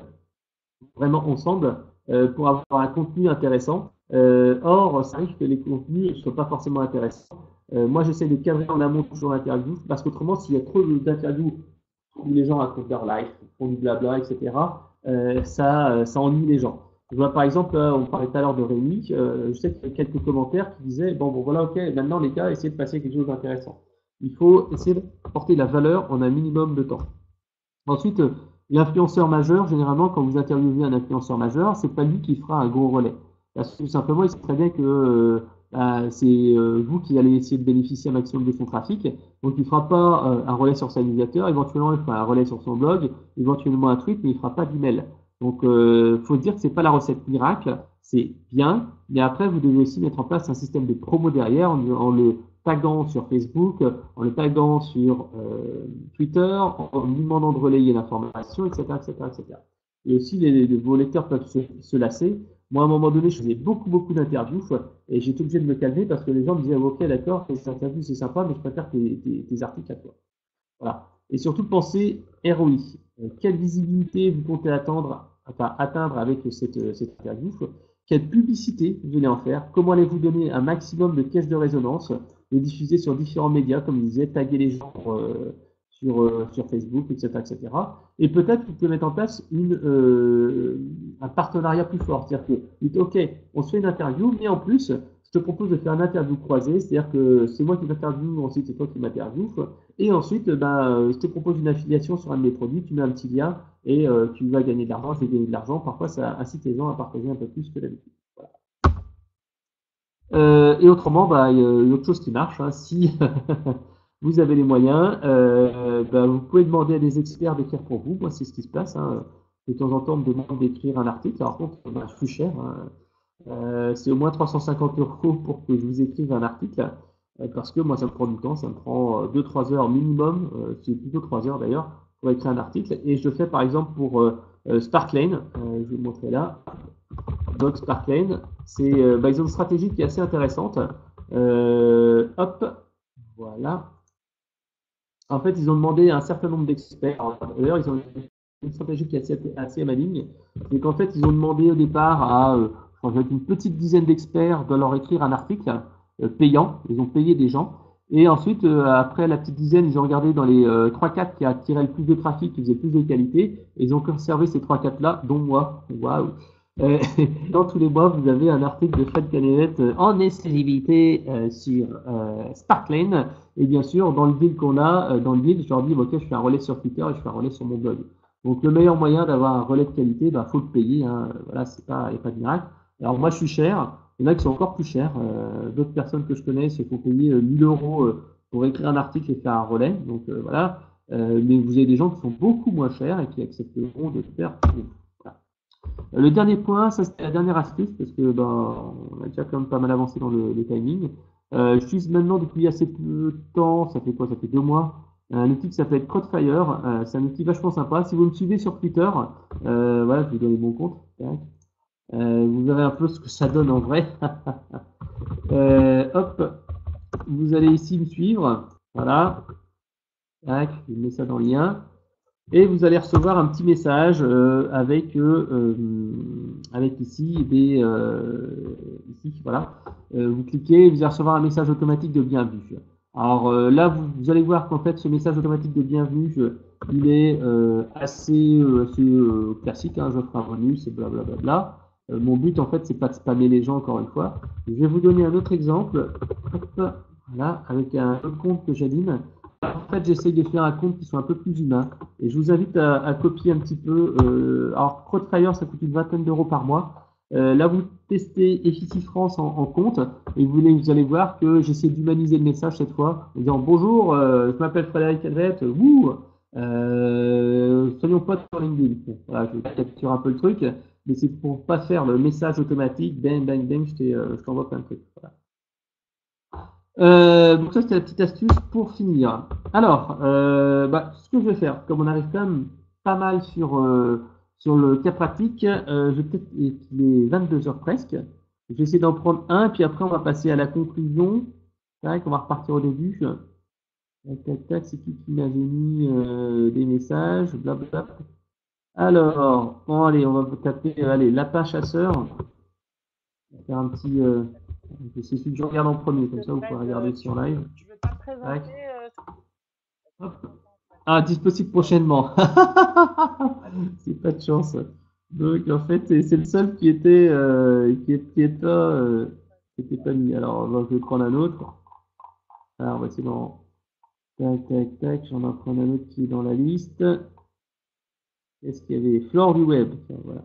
vraiment ensemble euh, pour avoir un contenu intéressant. Euh, or, ça arrive que les contenus ne soient pas forcément intéressants. Euh, moi, j'essaie de cadrer en amont toujours l'interview, parce qu'autrement, s'il y a trop d'interviews où les gens racontent leur life, font du blabla, et cetera, euh, ça, ça ennuie les gens. Je vois par exemple, on parlait tout à l'heure de Rémi, euh, je sais qu'il y a quelques commentaires qui disaient, bon, bon voilà, ok, maintenant les gars, essayez de passer quelque chose d'intéressant. Il faut essayer d'apporter la valeur en un minimum de temps. Ensuite, l'influenceur majeur, généralement, quand vous interviewez un influenceur majeur, c'est pas lui qui fera un gros relais. Parce que tout simplement, il sait très bien que euh, bah, c'est euh, vous qui allez essayer de bénéficier un maximum de son trafic. Donc, il ne fera pas euh, un relais sur sa newsletter, éventuellement, il fera un relais sur son blog, éventuellement un tweet, mais il ne fera pas d'email. Donc, il euh, faut dire que c'est pas la recette miracle, c'est bien, mais après, vous devez aussi mettre en place un système de promo derrière en, en le taguant sur Facebook, en le taguant sur euh, Twitter, en, en lui demandant de relayer l'information, et cetera, et cetera, et cetera. Et aussi, les, les, vos lecteurs peuvent se, se lasser. Moi, à un moment donné, je faisais beaucoup, beaucoup d'interviews et j'ai été obligé de me calmer parce que les gens me disaient, ok, d'accord, tes interviews, c'est sympa, mais je préfère tes, tes, tes articles à toi. Voilà. Et surtout, pensez R O I. Euh, quelle visibilité vous comptez attendre, enfin, atteindre avec cette, cette interview? Quelle publicité vous allez en faire? Comment allez-vous donner un maximum de caisse de résonance? Les diffuser sur différents médias, comme je disais, taguer les gens euh, sur, euh, sur Facebook, et cetera, et cetera. Et peut-être que vous pouvez mettre en place une, euh, un partenariat plus fort. C'est-à-dire que, dites, OK, on se fait une interview, mais en plus, je te propose de faire une interview croisée, c'est-à-dire que c'est moi qui m'interviewe, ensuite c'est toi qui m'interviewe, et ensuite, ben, je te propose une affiliation sur un de mes produits, tu mets un petit lien, et euh, tu vas gagner de l'argent, je vais gagner de l'argent. Parfois, ça incite les gens à partager un peu plus que d'habitude. Voilà. Euh, et autrement, bah, il y a une autre chose qui marche. Hein, si vous avez les moyens, euh, bah, vous pouvez demander à des experts d'écrire pour vous. Moi, c'est ce qui se passe. Hein. De temps en temps, on me demande d'écrire un article. Alors, contre, bah, c'est plus cher. Hein. Euh, c'est au moins trois cent cinquante euros pour que je vous écrive un article. Euh, parce que moi, ça me prend du temps. Ça me prend deux trois heures minimum. Euh, c'est plutôt trois heures d'ailleurs pour écrire un article. Et je le fais par exemple pour euh, Sparklane. Euh, je vais vous montrer là. Donc Sparklane, c'est euh, bah, ils ont une stratégie qui est assez intéressante. Euh, hop, voilà. En fait, ils ont demandé à un certain nombre d'experts. D'ailleurs, ils ont une stratégie qui est assez, assez maligne. C'est qu'en fait, ils ont demandé au départ à euh, une petite dizaine d'experts de leur écrire un article euh, payant. Ils ont payé des gens. Et ensuite, euh, après la petite dizaine, ils ont regardé dans les euh, trois quatre qui attiraient le plus de trafic, qui faisaient plus de qualité. Et ils ont conservé ces trois quatre là, dont moi. Waouh! Euh, dans tous les mois, vous avez un article de Fred Canelette euh, en exclusivité euh, sur euh, Sparklane. Et bien sûr, dans le deal qu'on a, euh, dans le deal, je leur dis, ok, je fais un relais sur Twitter et je fais un relais sur mon blog. Donc, le meilleur moyen d'avoir un relais de qualité, bah, faut le payer. Hein. Voilà, c'est pas, il n'y a pas de miracle. Alors, moi, je suis cher. Il y en a qui sont encore plus chers. Euh, D'autres personnes que je connais, il faut payer euh, mille euros euh, pour écrire un article et faire un relais. Donc, euh, voilà. Euh, mais vous avez des gens qui sont beaucoup moins chers et qui accepteront de faire. Voilà. Euh, Le dernier point, ça c'est la dernière astuce, parce que ben, on a déjà quand même pas mal avancé dans le, le timing. Euh, j'utilise maintenant depuis assez peu de temps, ça fait quoi? Ça fait deux mois, un outil qui s'appelle Crowdfire. Euh, c'est un outil vachement sympa. Si vous me suivez sur Twitter, euh, voilà, je vous donne mon compte. Tac. Euh, vous verrez un peu ce que ça donne en vrai. Euh, hop, vous allez ici me suivre. Voilà. Tac, je mets ça dans le lien. Et vous allez recevoir un petit message euh, avec euh, euh, avec ici des euh, ici voilà. Euh, vous cliquez, vous allez recevoir un message automatique de bienvenue. Alors euh, là, vous, vous allez voir qu'en fait, ce message automatique de bienvenue, je- il est euh, assez euh, assez euh, classique. Hein, j'offre un bonus, c'est blablabla. Euh, mon but en fait, c'est pas de spammer les gens encore une fois. Je vais vous donner un autre exemple. Hop, voilà, avec un autre compte que j'anime. En fait, j'essaye de faire un compte qui soit un peu plus humain. Et je vous invite à, à copier un petit peu. Euh, alors, Crowdfire, ça coûte une vingtaine d'euros par mois. Euh, là, vous testez Effici France en, en compte et vous, voulez, vous allez voir que j'essaie d'humaniser le message cette fois en disant bonjour, euh, je m'appelle Frédéric Helvet, wouh, euh, soyons potes sur LinkedIn. Bon, voilà, je capture un peu le truc, mais c'est pour pas faire le message automatique, bang, bang, bang, je euh, t'envoie plein de trucs. Voilà. Euh, donc ça, c'était la petite astuce pour finir. Alors, euh, bah, ce que je vais faire, comme on arrive quand même pas mal sur, euh, sur le cas pratique, euh, je vais peut-être, il est vingt-deux heures presque, je vais essayer d'en prendre un, puis après on va passer à la conclusion. Tac, on va repartir au début. Tac, tac, tac, c'est qui qui m'avait mis euh, des messages, blablabla. Alors, bon, allez, on va taper, euh, allez, lapin chasseur. On va faire un petit, euh, c'est celui que je regarde en premier, comme ça vous pouvez regarder sur live. Tu veux pas te Tac. présenter euh, Hop. Ah, disponible prochainement. C'est pas de chance. Donc en fait, c'est c'est le seul qui était euh, qui est, qui est pas euh, qui était pas mis. Alors on va- je vais prendre un autre. Alors on va essayer d'en tac tac tac. J'en vais prendre un autre qui est dans la liste. Qu'est-ce qu'il y avait? Flore du web. Tiens, voilà.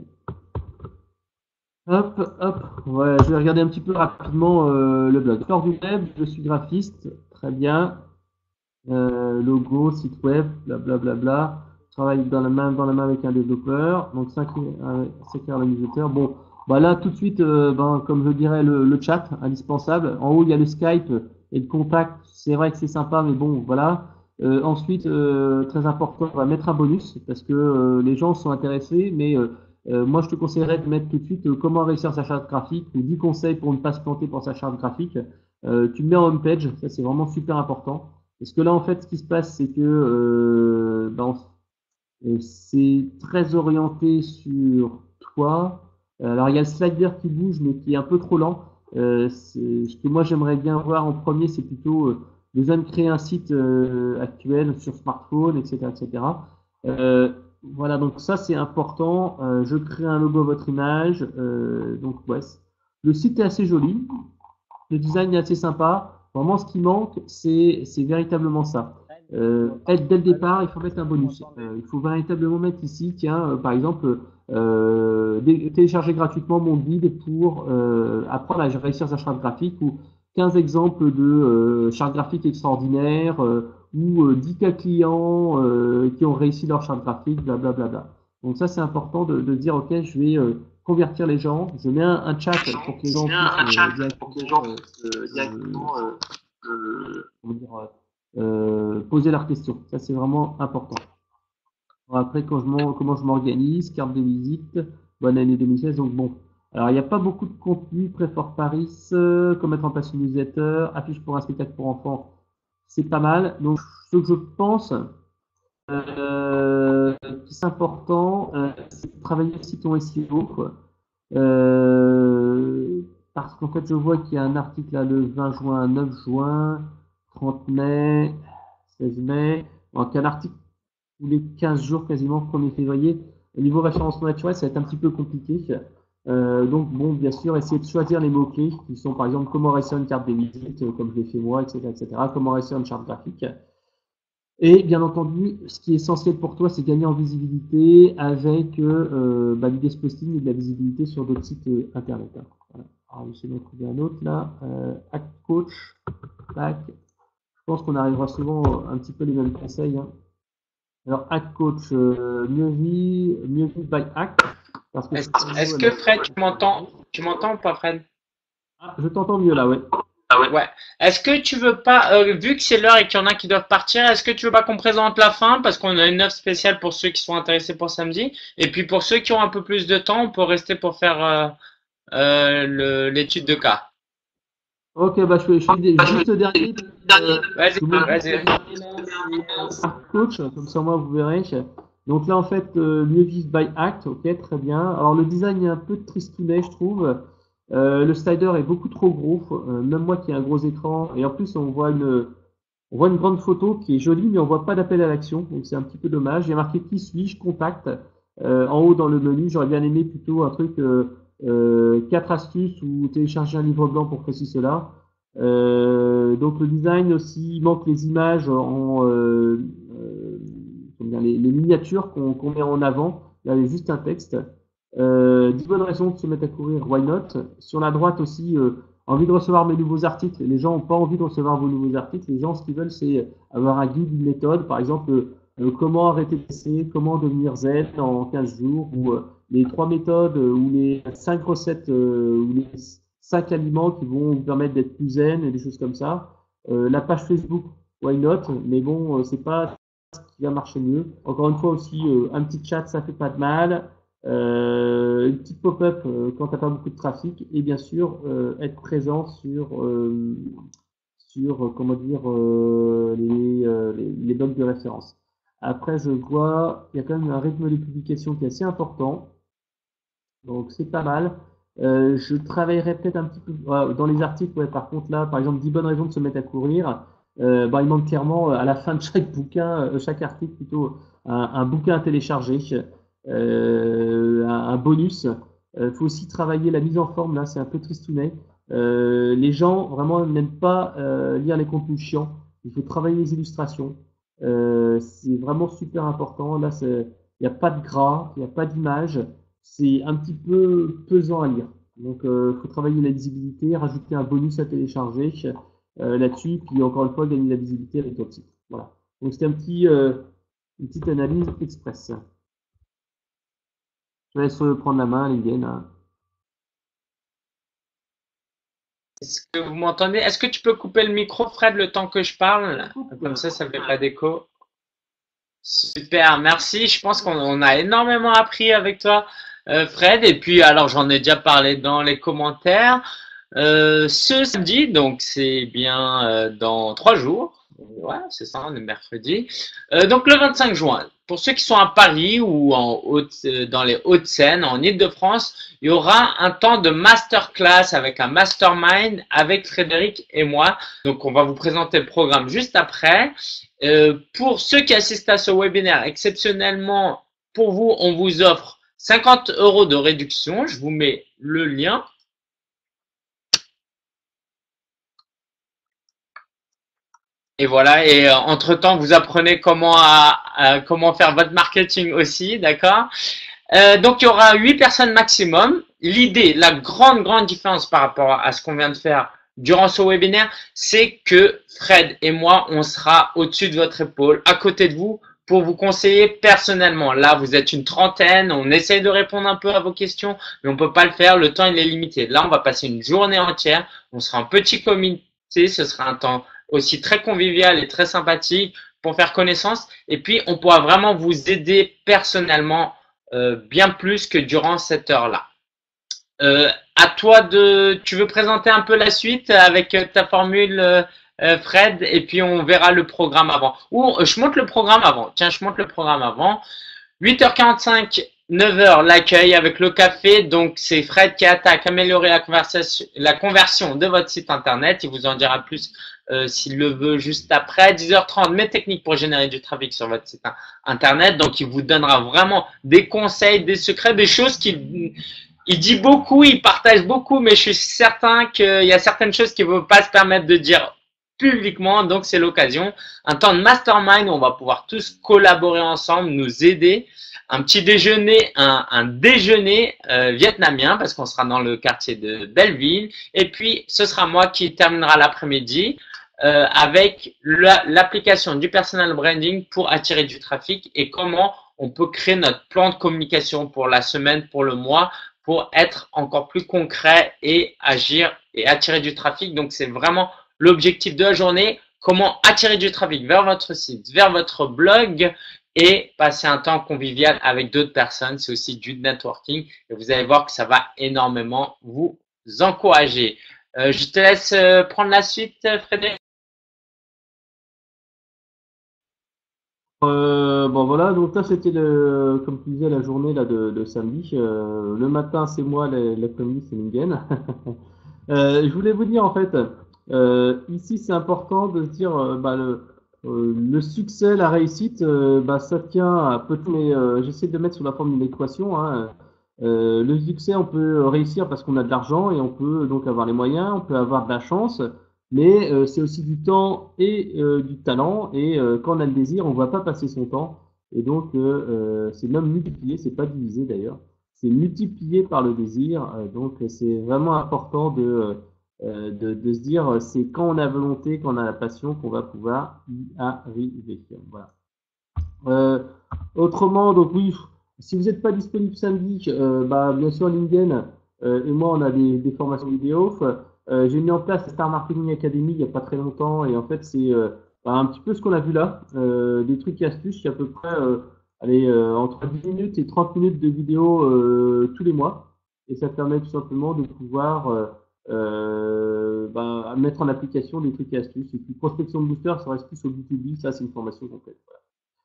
Hop hop. Ouais, je vais regarder un petit peu rapidement euh, le blog. Flore du web. Je suis graphiste. Très bien. Euh, logo, site web, blablabla. Bla, bla, bla. Travaille dans la main dans la main avec un développeur. Donc s'inscrire à la newsletter. Bon, bah là tout de suite, euh, ben, comme je dirais le, le chat, indispensable. En haut il y a le Skype et le contact. C'est vrai que c'est sympa, mais bon, voilà. Euh, ensuite, euh, très important, on va mettre un bonus parce que euh, les gens sont intéressés, mais euh, euh, moi je te conseillerais de mettre tout de suite euh, comment réussir sa charte graphique ou dix conseils pour ne pas se planter pour sa charte graphique. Euh, tu le mets en home page, ça c'est vraiment super important. Parce que là, en fait, ce qui se passe, c'est que euh, ben, euh, c'est très orienté sur toi. Alors, il y a le slider qui bouge, mais qui est un peu trop lent. Euh, ce que moi, j'aimerais bien voir en premier, c'est plutôt euh, besoin de créer un site euh, actuel sur smartphone, et cetera, et cetera. Euh, voilà, donc ça, c'est important. Euh, je crée un logo à votre image. Euh, donc, ouais, le site est assez joli. Le design est assez sympa. Vraiment, ce qui manque, c'est c'est véritablement ça. Euh, dès le départ, il faut mettre un bonus. Euh, il faut véritablement mettre ici, tiens, euh, par exemple, euh, télécharger gratuitement mon guide pour euh, apprendre à réussir sa charte graphique ou quinze exemples de euh, charte graphique extraordinaires euh, ou euh, dix cas clients euh, qui ont réussi leur charte graphique, blablabla. Bla, bla. Donc ça, c'est important de, de dire, ok, je vais euh, convertir les gens. Je mets un, un chat pour que les gens puissent euh, directement, euh, directement euh, euh, comment dire, euh, poser leurs questions. Ça, c'est vraiment important. Alors après, quand je comment je m'organise, carte de visite, bonne année deux mille seize. Donc bon, alors il n'y a pas beaucoup de contenu très fort Paris, euh, comme mettre en place une newsletter, affiche pour un spectacle pour enfants, c'est pas mal. Donc ce que je pense, euh, qui est important, euh, c'est de travailler aussi ton S E O, quoi. Euh, parce qu'en fait, je vois qu'il y a un article là le vingt juin, neuf juin, trente mai, seize mai. Donc, un article tous les quinze jours quasiment, premier février. Au niveau référencement naturel, ça va être un petit peu compliqué. Euh, donc, bon, bien sûr, essayer de choisir les mots-clés qui sont, par exemple, comment réussir une carte de visite, comme je l'ai fait moi, et cetera, et cetera. Comment réussir une charte graphique. Et bien entendu, ce qui est essentiel pour toi, c'est gagner en visibilité avec euh, bah, du guest posting et de la visibilité sur d'autres sites euh, internet. Hein. Voilà. Alors, je vais essayer d'en trouver un autre là. Euh, Hack Coach. Tac. Je pense qu'on arrivera souvent un petit peu les mêmes conseils. Hein. Alors, Hack Coach, euh, mieux vie, mieux vie by Hack. parce que Est-ce cette vidéo, est-ce elle que a- Fred, tu m'entends? Tu m'entends ou pas, Fred? Ah, je t'entends mieux là, ouais. Ouais. Est-ce que tu veux pas, euh, vu que c'est l'heure et qu'il y en a qui doivent partir, est-ce que tu veux pas qu'on présente la fin parce qu'on a une offre spéciale pour ceux qui sont intéressés pour samedi et puis pour ceux qui ont un peu plus de temps, on peut rester pour faire euh, euh, le- l'étude de cas. Ok, bah je fais, je fais des- juste le dernier. Euh, Vas-y, je vous montre juste le vas-y. dernier là, c'est euh, Art Coach, comme ça moi vous verrez. Donc là en fait, euh, mieux vivre by Act, ok, très bien. Alors le design est un peu tristounet, je trouve. Euh, le slider est beaucoup trop gros, euh, même moi qui ai un gros écran. Et en plus on voit une, on voit une grande photo qui est jolie, mais on voit pas d'appel à l'action, donc c'est un petit peu dommage. Il y a marqué qui suis-je, contact, euh, en haut dans le menu. J'aurais bien aimé plutôt un truc euh, euh, quatre astuces ou télécharger un livre blanc pour ceci cela. Euh, donc le design aussi, il manque les images en euh, euh, comment dire, les, les miniatures qu'on qu'on met en avant. Là, il y a juste un texte. Euh, dix bonnes raisons de se mettre à courir, why not? Sur la droite aussi, euh, envie de recevoir mes nouveaux articles. Les gens n'ont pas envie de recevoir vos nouveaux articles. Les gens, ce qu'ils veulent, c'est avoir un guide, une méthode. Par exemple, euh, comment arrêter de baisser, comment devenir zen en quinze jours, ou euh, les trois méthodes, euh, ou les cinq recettes, euh, ou les cinq aliments qui vont vous permettre d'être plus zen, et des choses comme ça. Euh, la page Facebook, why not? Mais bon, euh, c'est pas ce qui va marcher mieux. Encore une fois aussi, euh, un petit chat, ça fait pas de mal. Euh, une petite pop-up euh, quand t'as pas beaucoup de trafic et bien sûr euh, être présent sur euh, sur euh, comment dire euh, les, euh, les les blogs de référence. Après je vois il y a quand même un rythme de publication qui est assez important, donc c'est pas mal. Euh, je travaillerai peut-être un petit peu euh, dans les articles. Ouais, par contre là, par exemple, dix bonnes raisons de se mettre à courir. Euh, bah, il manque clairement euh, à la fin de chaque bouquin, euh, chaque article plutôt, un, un bouquin à télécharger, euh, un, un bonus. Il euh, faut aussi travailler la mise en forme. Là, c'est un peu tristounet. Euh, les gens vraiment n'aiment pas euh, lire les contenus chiants. Il faut travailler les illustrations. Euh, c'est vraiment super important. Là, il n'y a pas de gras, il n'y a pas d'image, c'est un petit peu pesant à lire. Donc, il euh, faut travailler la visibilité, rajouter un bonus à télécharger euh, là-dessus, puis encore une fois, gagner la visibilité avec votre site. Voilà. Donc, c'était un petit, euh, une petite analyse express. Je laisse prendre la main, les gars. Est-ce que vous m'entendez? Est-ce que tu peux couper le micro, Fred, le temps que je parle? Comme ça, ça fait pas d'écho. Super, merci. Je pense qu'on on a énormément appris avec toi, euh, Fred. Et puis, alors, j'en ai déjà parlé dans les commentaires. Euh, ce samedi, donc c'est bien euh, dans trois jours. Ouais, c'est ça, on est mercredi. Euh, donc le vingt-cinq juin, pour ceux qui sont à Paris ou en haute, euh, dans les Hauts-de-Seine, en Île-de-France, il y aura un temps de masterclass avec un mastermind avec Frédéric et moi. Donc on va vous présenter le programme juste après. Euh, pour ceux qui assistent à ce webinaire, exceptionnellement, pour vous, on vous offre cinquante euros de réduction. Je vous mets le lien. Et voilà, et euh, entre-temps, vous apprenez comment, à, à- comment faire votre marketing aussi, d'accord? Euh, donc, il y aura huit personnes maximum. L'idée, la grande, grande différence par rapport à ce qu'on vient de faire durant ce webinaire, c'est que Fred et moi, on sera au-dessus de votre épaule, à côté de vous, pour vous conseiller personnellement. Là, vous êtes une trentaine, on essaye de répondre un peu à vos questions, mais on peut pas le faire, le temps, il est limité. Là, on va passer une journée entière, on sera en petit comité, ce sera un temps aussi très convivial et très sympathique pour faire connaissance. Et puis, on pourra vraiment vous aider personnellement euh, bien plus que durant cette heure-là. Euh, à toi de, tu veux présenter un peu la suite avec ta formule, euh, Fred, et puis on verra le programme avant. Ou euh, je monte le programme avant. Tiens, je monte le programme avant. huit heures quarante-cinq, neuf heures, l'accueil avec le café. Donc, c'est Fred qui attaque, améliorer la conversation, la conversion de votre site internet. Il vous en dira plus euh, s'il le veut juste après. dix heures trente, mes techniques pour générer du trafic sur votre site internet. Donc, il vous donnera vraiment des conseils, des secrets, des choses qu'il il dit beaucoup, il partage beaucoup, mais je suis certain qu'il y a certaines choses qu'il ne veut pas se permettre de dire publiquement. Donc, c'est l'occasion. Un temps de mastermind où on va pouvoir tous collaborer ensemble, nous aider. Un petit déjeuner, un, un déjeuner euh, vietnamien parce qu'on sera dans le quartier de Belleville. Et puis, ce sera moi qui terminera l'après-midi euh, avec l'application du personal branding pour attirer du trafic et comment on peut créer notre plan de communication pour la semaine, pour le mois, pour être encore plus concret et agir et attirer du trafic. Donc, c'est vraiment l'objectif de la journée. Comment attirer du trafic vers votre site, vers votre blog et passer un temps convivial avec d'autres personnes. C'est aussi du networking et vous allez voir que ça va énormément vous encourager. Euh, je te laisse euh, prendre la suite, Frédéric. Euh, bon voilà, donc là c'était le, comme tu disais, la journée là de, de samedi. Euh, le matin c'est moi, la- l'après-midi c'est Lingen. Euh, je voulais vous dire en fait, euh, ici c'est important de se dire, euh, bah, le, euh, le succès, la réussite, euh, bah, ça tient à peu, mais euh, j'essaie de mettre sous la forme d'une équation. Hein. Euh, le succès, on peut réussir parce qu'on a de l'argent et on peut donc avoir les moyens, on peut avoir de la chance, mais euh, c'est aussi du temps et euh, du talent. Et euh, quand on a le désir, on ne va pas passer son temps. Et donc, euh, euh, c'est même multiplié, c'est pas divisé d'ailleurs, c'est multiplié par le désir. Euh, donc, c'est vraiment important de, euh, de, de se dire, c'est quand on a volonté, quand on a la passion, qu'on va pouvoir y arriver. Voilà. Euh, autrement, donc oui, si vous n'êtes pas disponible samedi, euh, bah, bien sûr, LinkedIn euh, et moi, on a des, des formations vidéo. Euh, j'ai mis en place la Star Marketing Academy il n'y a pas très longtemps et en fait, c'est euh, bah, un petit peu ce qu'on a vu là, euh, des trucs et astuces. Il y a à peu près euh, allez, euh, entre dix minutes et trente minutes de vidéos euh, tous les mois et ça permet tout simplement de pouvoir euh, euh, bah, mettre en application des trucs et astuces. Et puis, prospection de booster, ça reste plus au B deux B, ça c'est une formation complète. Voilà.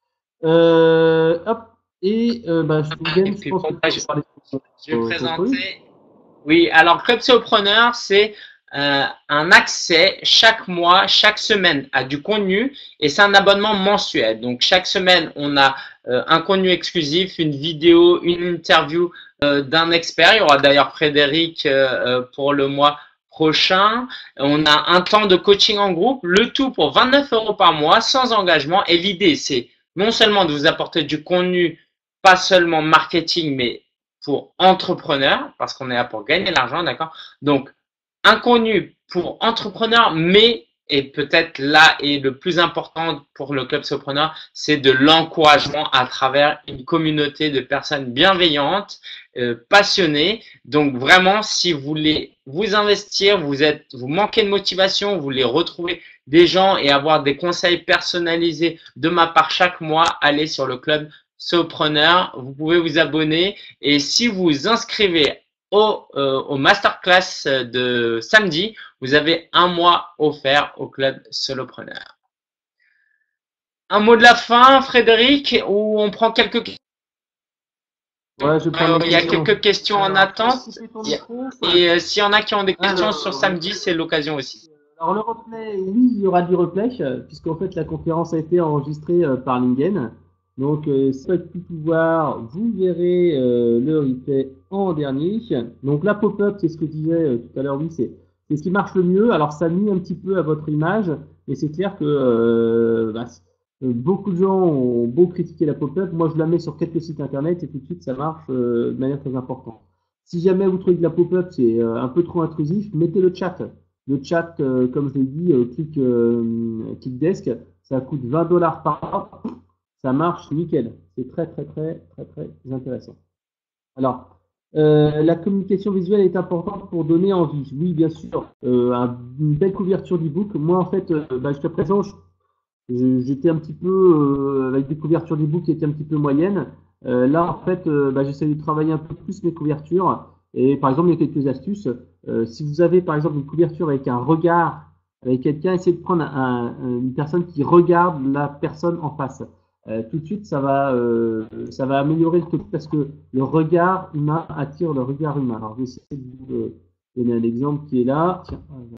Euh, hop, et euh, bah, je, Et Games, je puis pense pour que tu moi, peux je, parler de je vais ton, ton truc. présenter. Oui, alors Club Solopreneur, c'est euh, un accès chaque mois, chaque semaine à du contenu et c'est un abonnement mensuel. Donc chaque semaine, on a euh, un contenu exclusif, une vidéo, une interview euh, d'un expert. Il y aura d'ailleurs Frédéric euh, pour le mois prochain. On a un temps de coaching en groupe, le tout pour vingt-neuf euros par mois, sans engagement. Et l'idée, c'est non seulement de vous apporter du contenu, pas seulement marketing, mais pour entrepreneurs, parce qu'on est là pour gagner de l'argent, d'accord? Donc, un contenu pour entrepreneurs, mais, et peut-être là est le plus important pour le club Solopreneur, c'est de l'encouragement à travers une communauté de personnes bienveillantes, euh, passionnées. Donc vraiment, si vous voulez vous investir, vous êtes, vous manquez de motivation, vous voulez retrouver des gens et avoir des conseils personnalisés de ma part chaque mois, allez sur le club Solopreneur. Vous pouvez vous abonner et si vous vous inscrivez au, euh, au masterclass de samedi, vous avez un mois offert au club Solopreneur. Un mot de la fin, Frédéric, ou on prend quelques questions? Ouais, je prends euh, les Il y a questions. quelques questions en Alors, attente. ton micro, Et euh, s'il y en a qui ont des questions alors, sur samedi, c'est l'occasion aussi. alors, le replay, oui, il y aura du replay, euh, puisqu'en fait la conférence a été enregistrée euh, par Lingen. Donc, euh, si vous tout pouvoir, vous verrez euh, le replay en dernier. Donc, la pop-up, c'est ce que je disais euh, tout à l'heure, oui, c'est c'est ce qui marche le mieux. Alors, ça nuit un petit peu à votre image, mais c'est clair que euh, bah, beaucoup de gens ont beau critiquer la pop-up. Moi, je la mets sur quelques sites internet et tout de suite, ça marche euh, de manière très importante. Si jamais vous trouvez que la pop-up, c'est euh, un peu trop intrusif, mettez le chat. Le chat, euh, comme je l'ai dit, euh, click, euh, ClickDesk, ça coûte vingt dollars par mois. Ça marche nickel. C'est très, très, très, très, très intéressant. Alors, euh, la communication visuelle est importante pour donner envie. Oui, bien sûr. Euh, un, une belle couverture d'e-book. Moi, en fait, euh, bah, jusqu'à présent, j'étais un petit peu euh, avec des couvertures d'e-book qui étaient un petit peu moyennes. Euh, là, en fait, euh, bah, j'essaie de travailler un peu plus mes couvertures. Et par exemple, il y a quelques astuces. Euh, si vous avez, par exemple, une couverture avec un regard, avec quelqu'un, essayez de prendre un, un, une personne qui regarde la personne en face. Euh, tout de suite, ça va, euh, ça va améliorer le truc parce que le regard humain attire le regard humain. Alors, je vais essayer de vous donner un exemple qui est là. Tiens,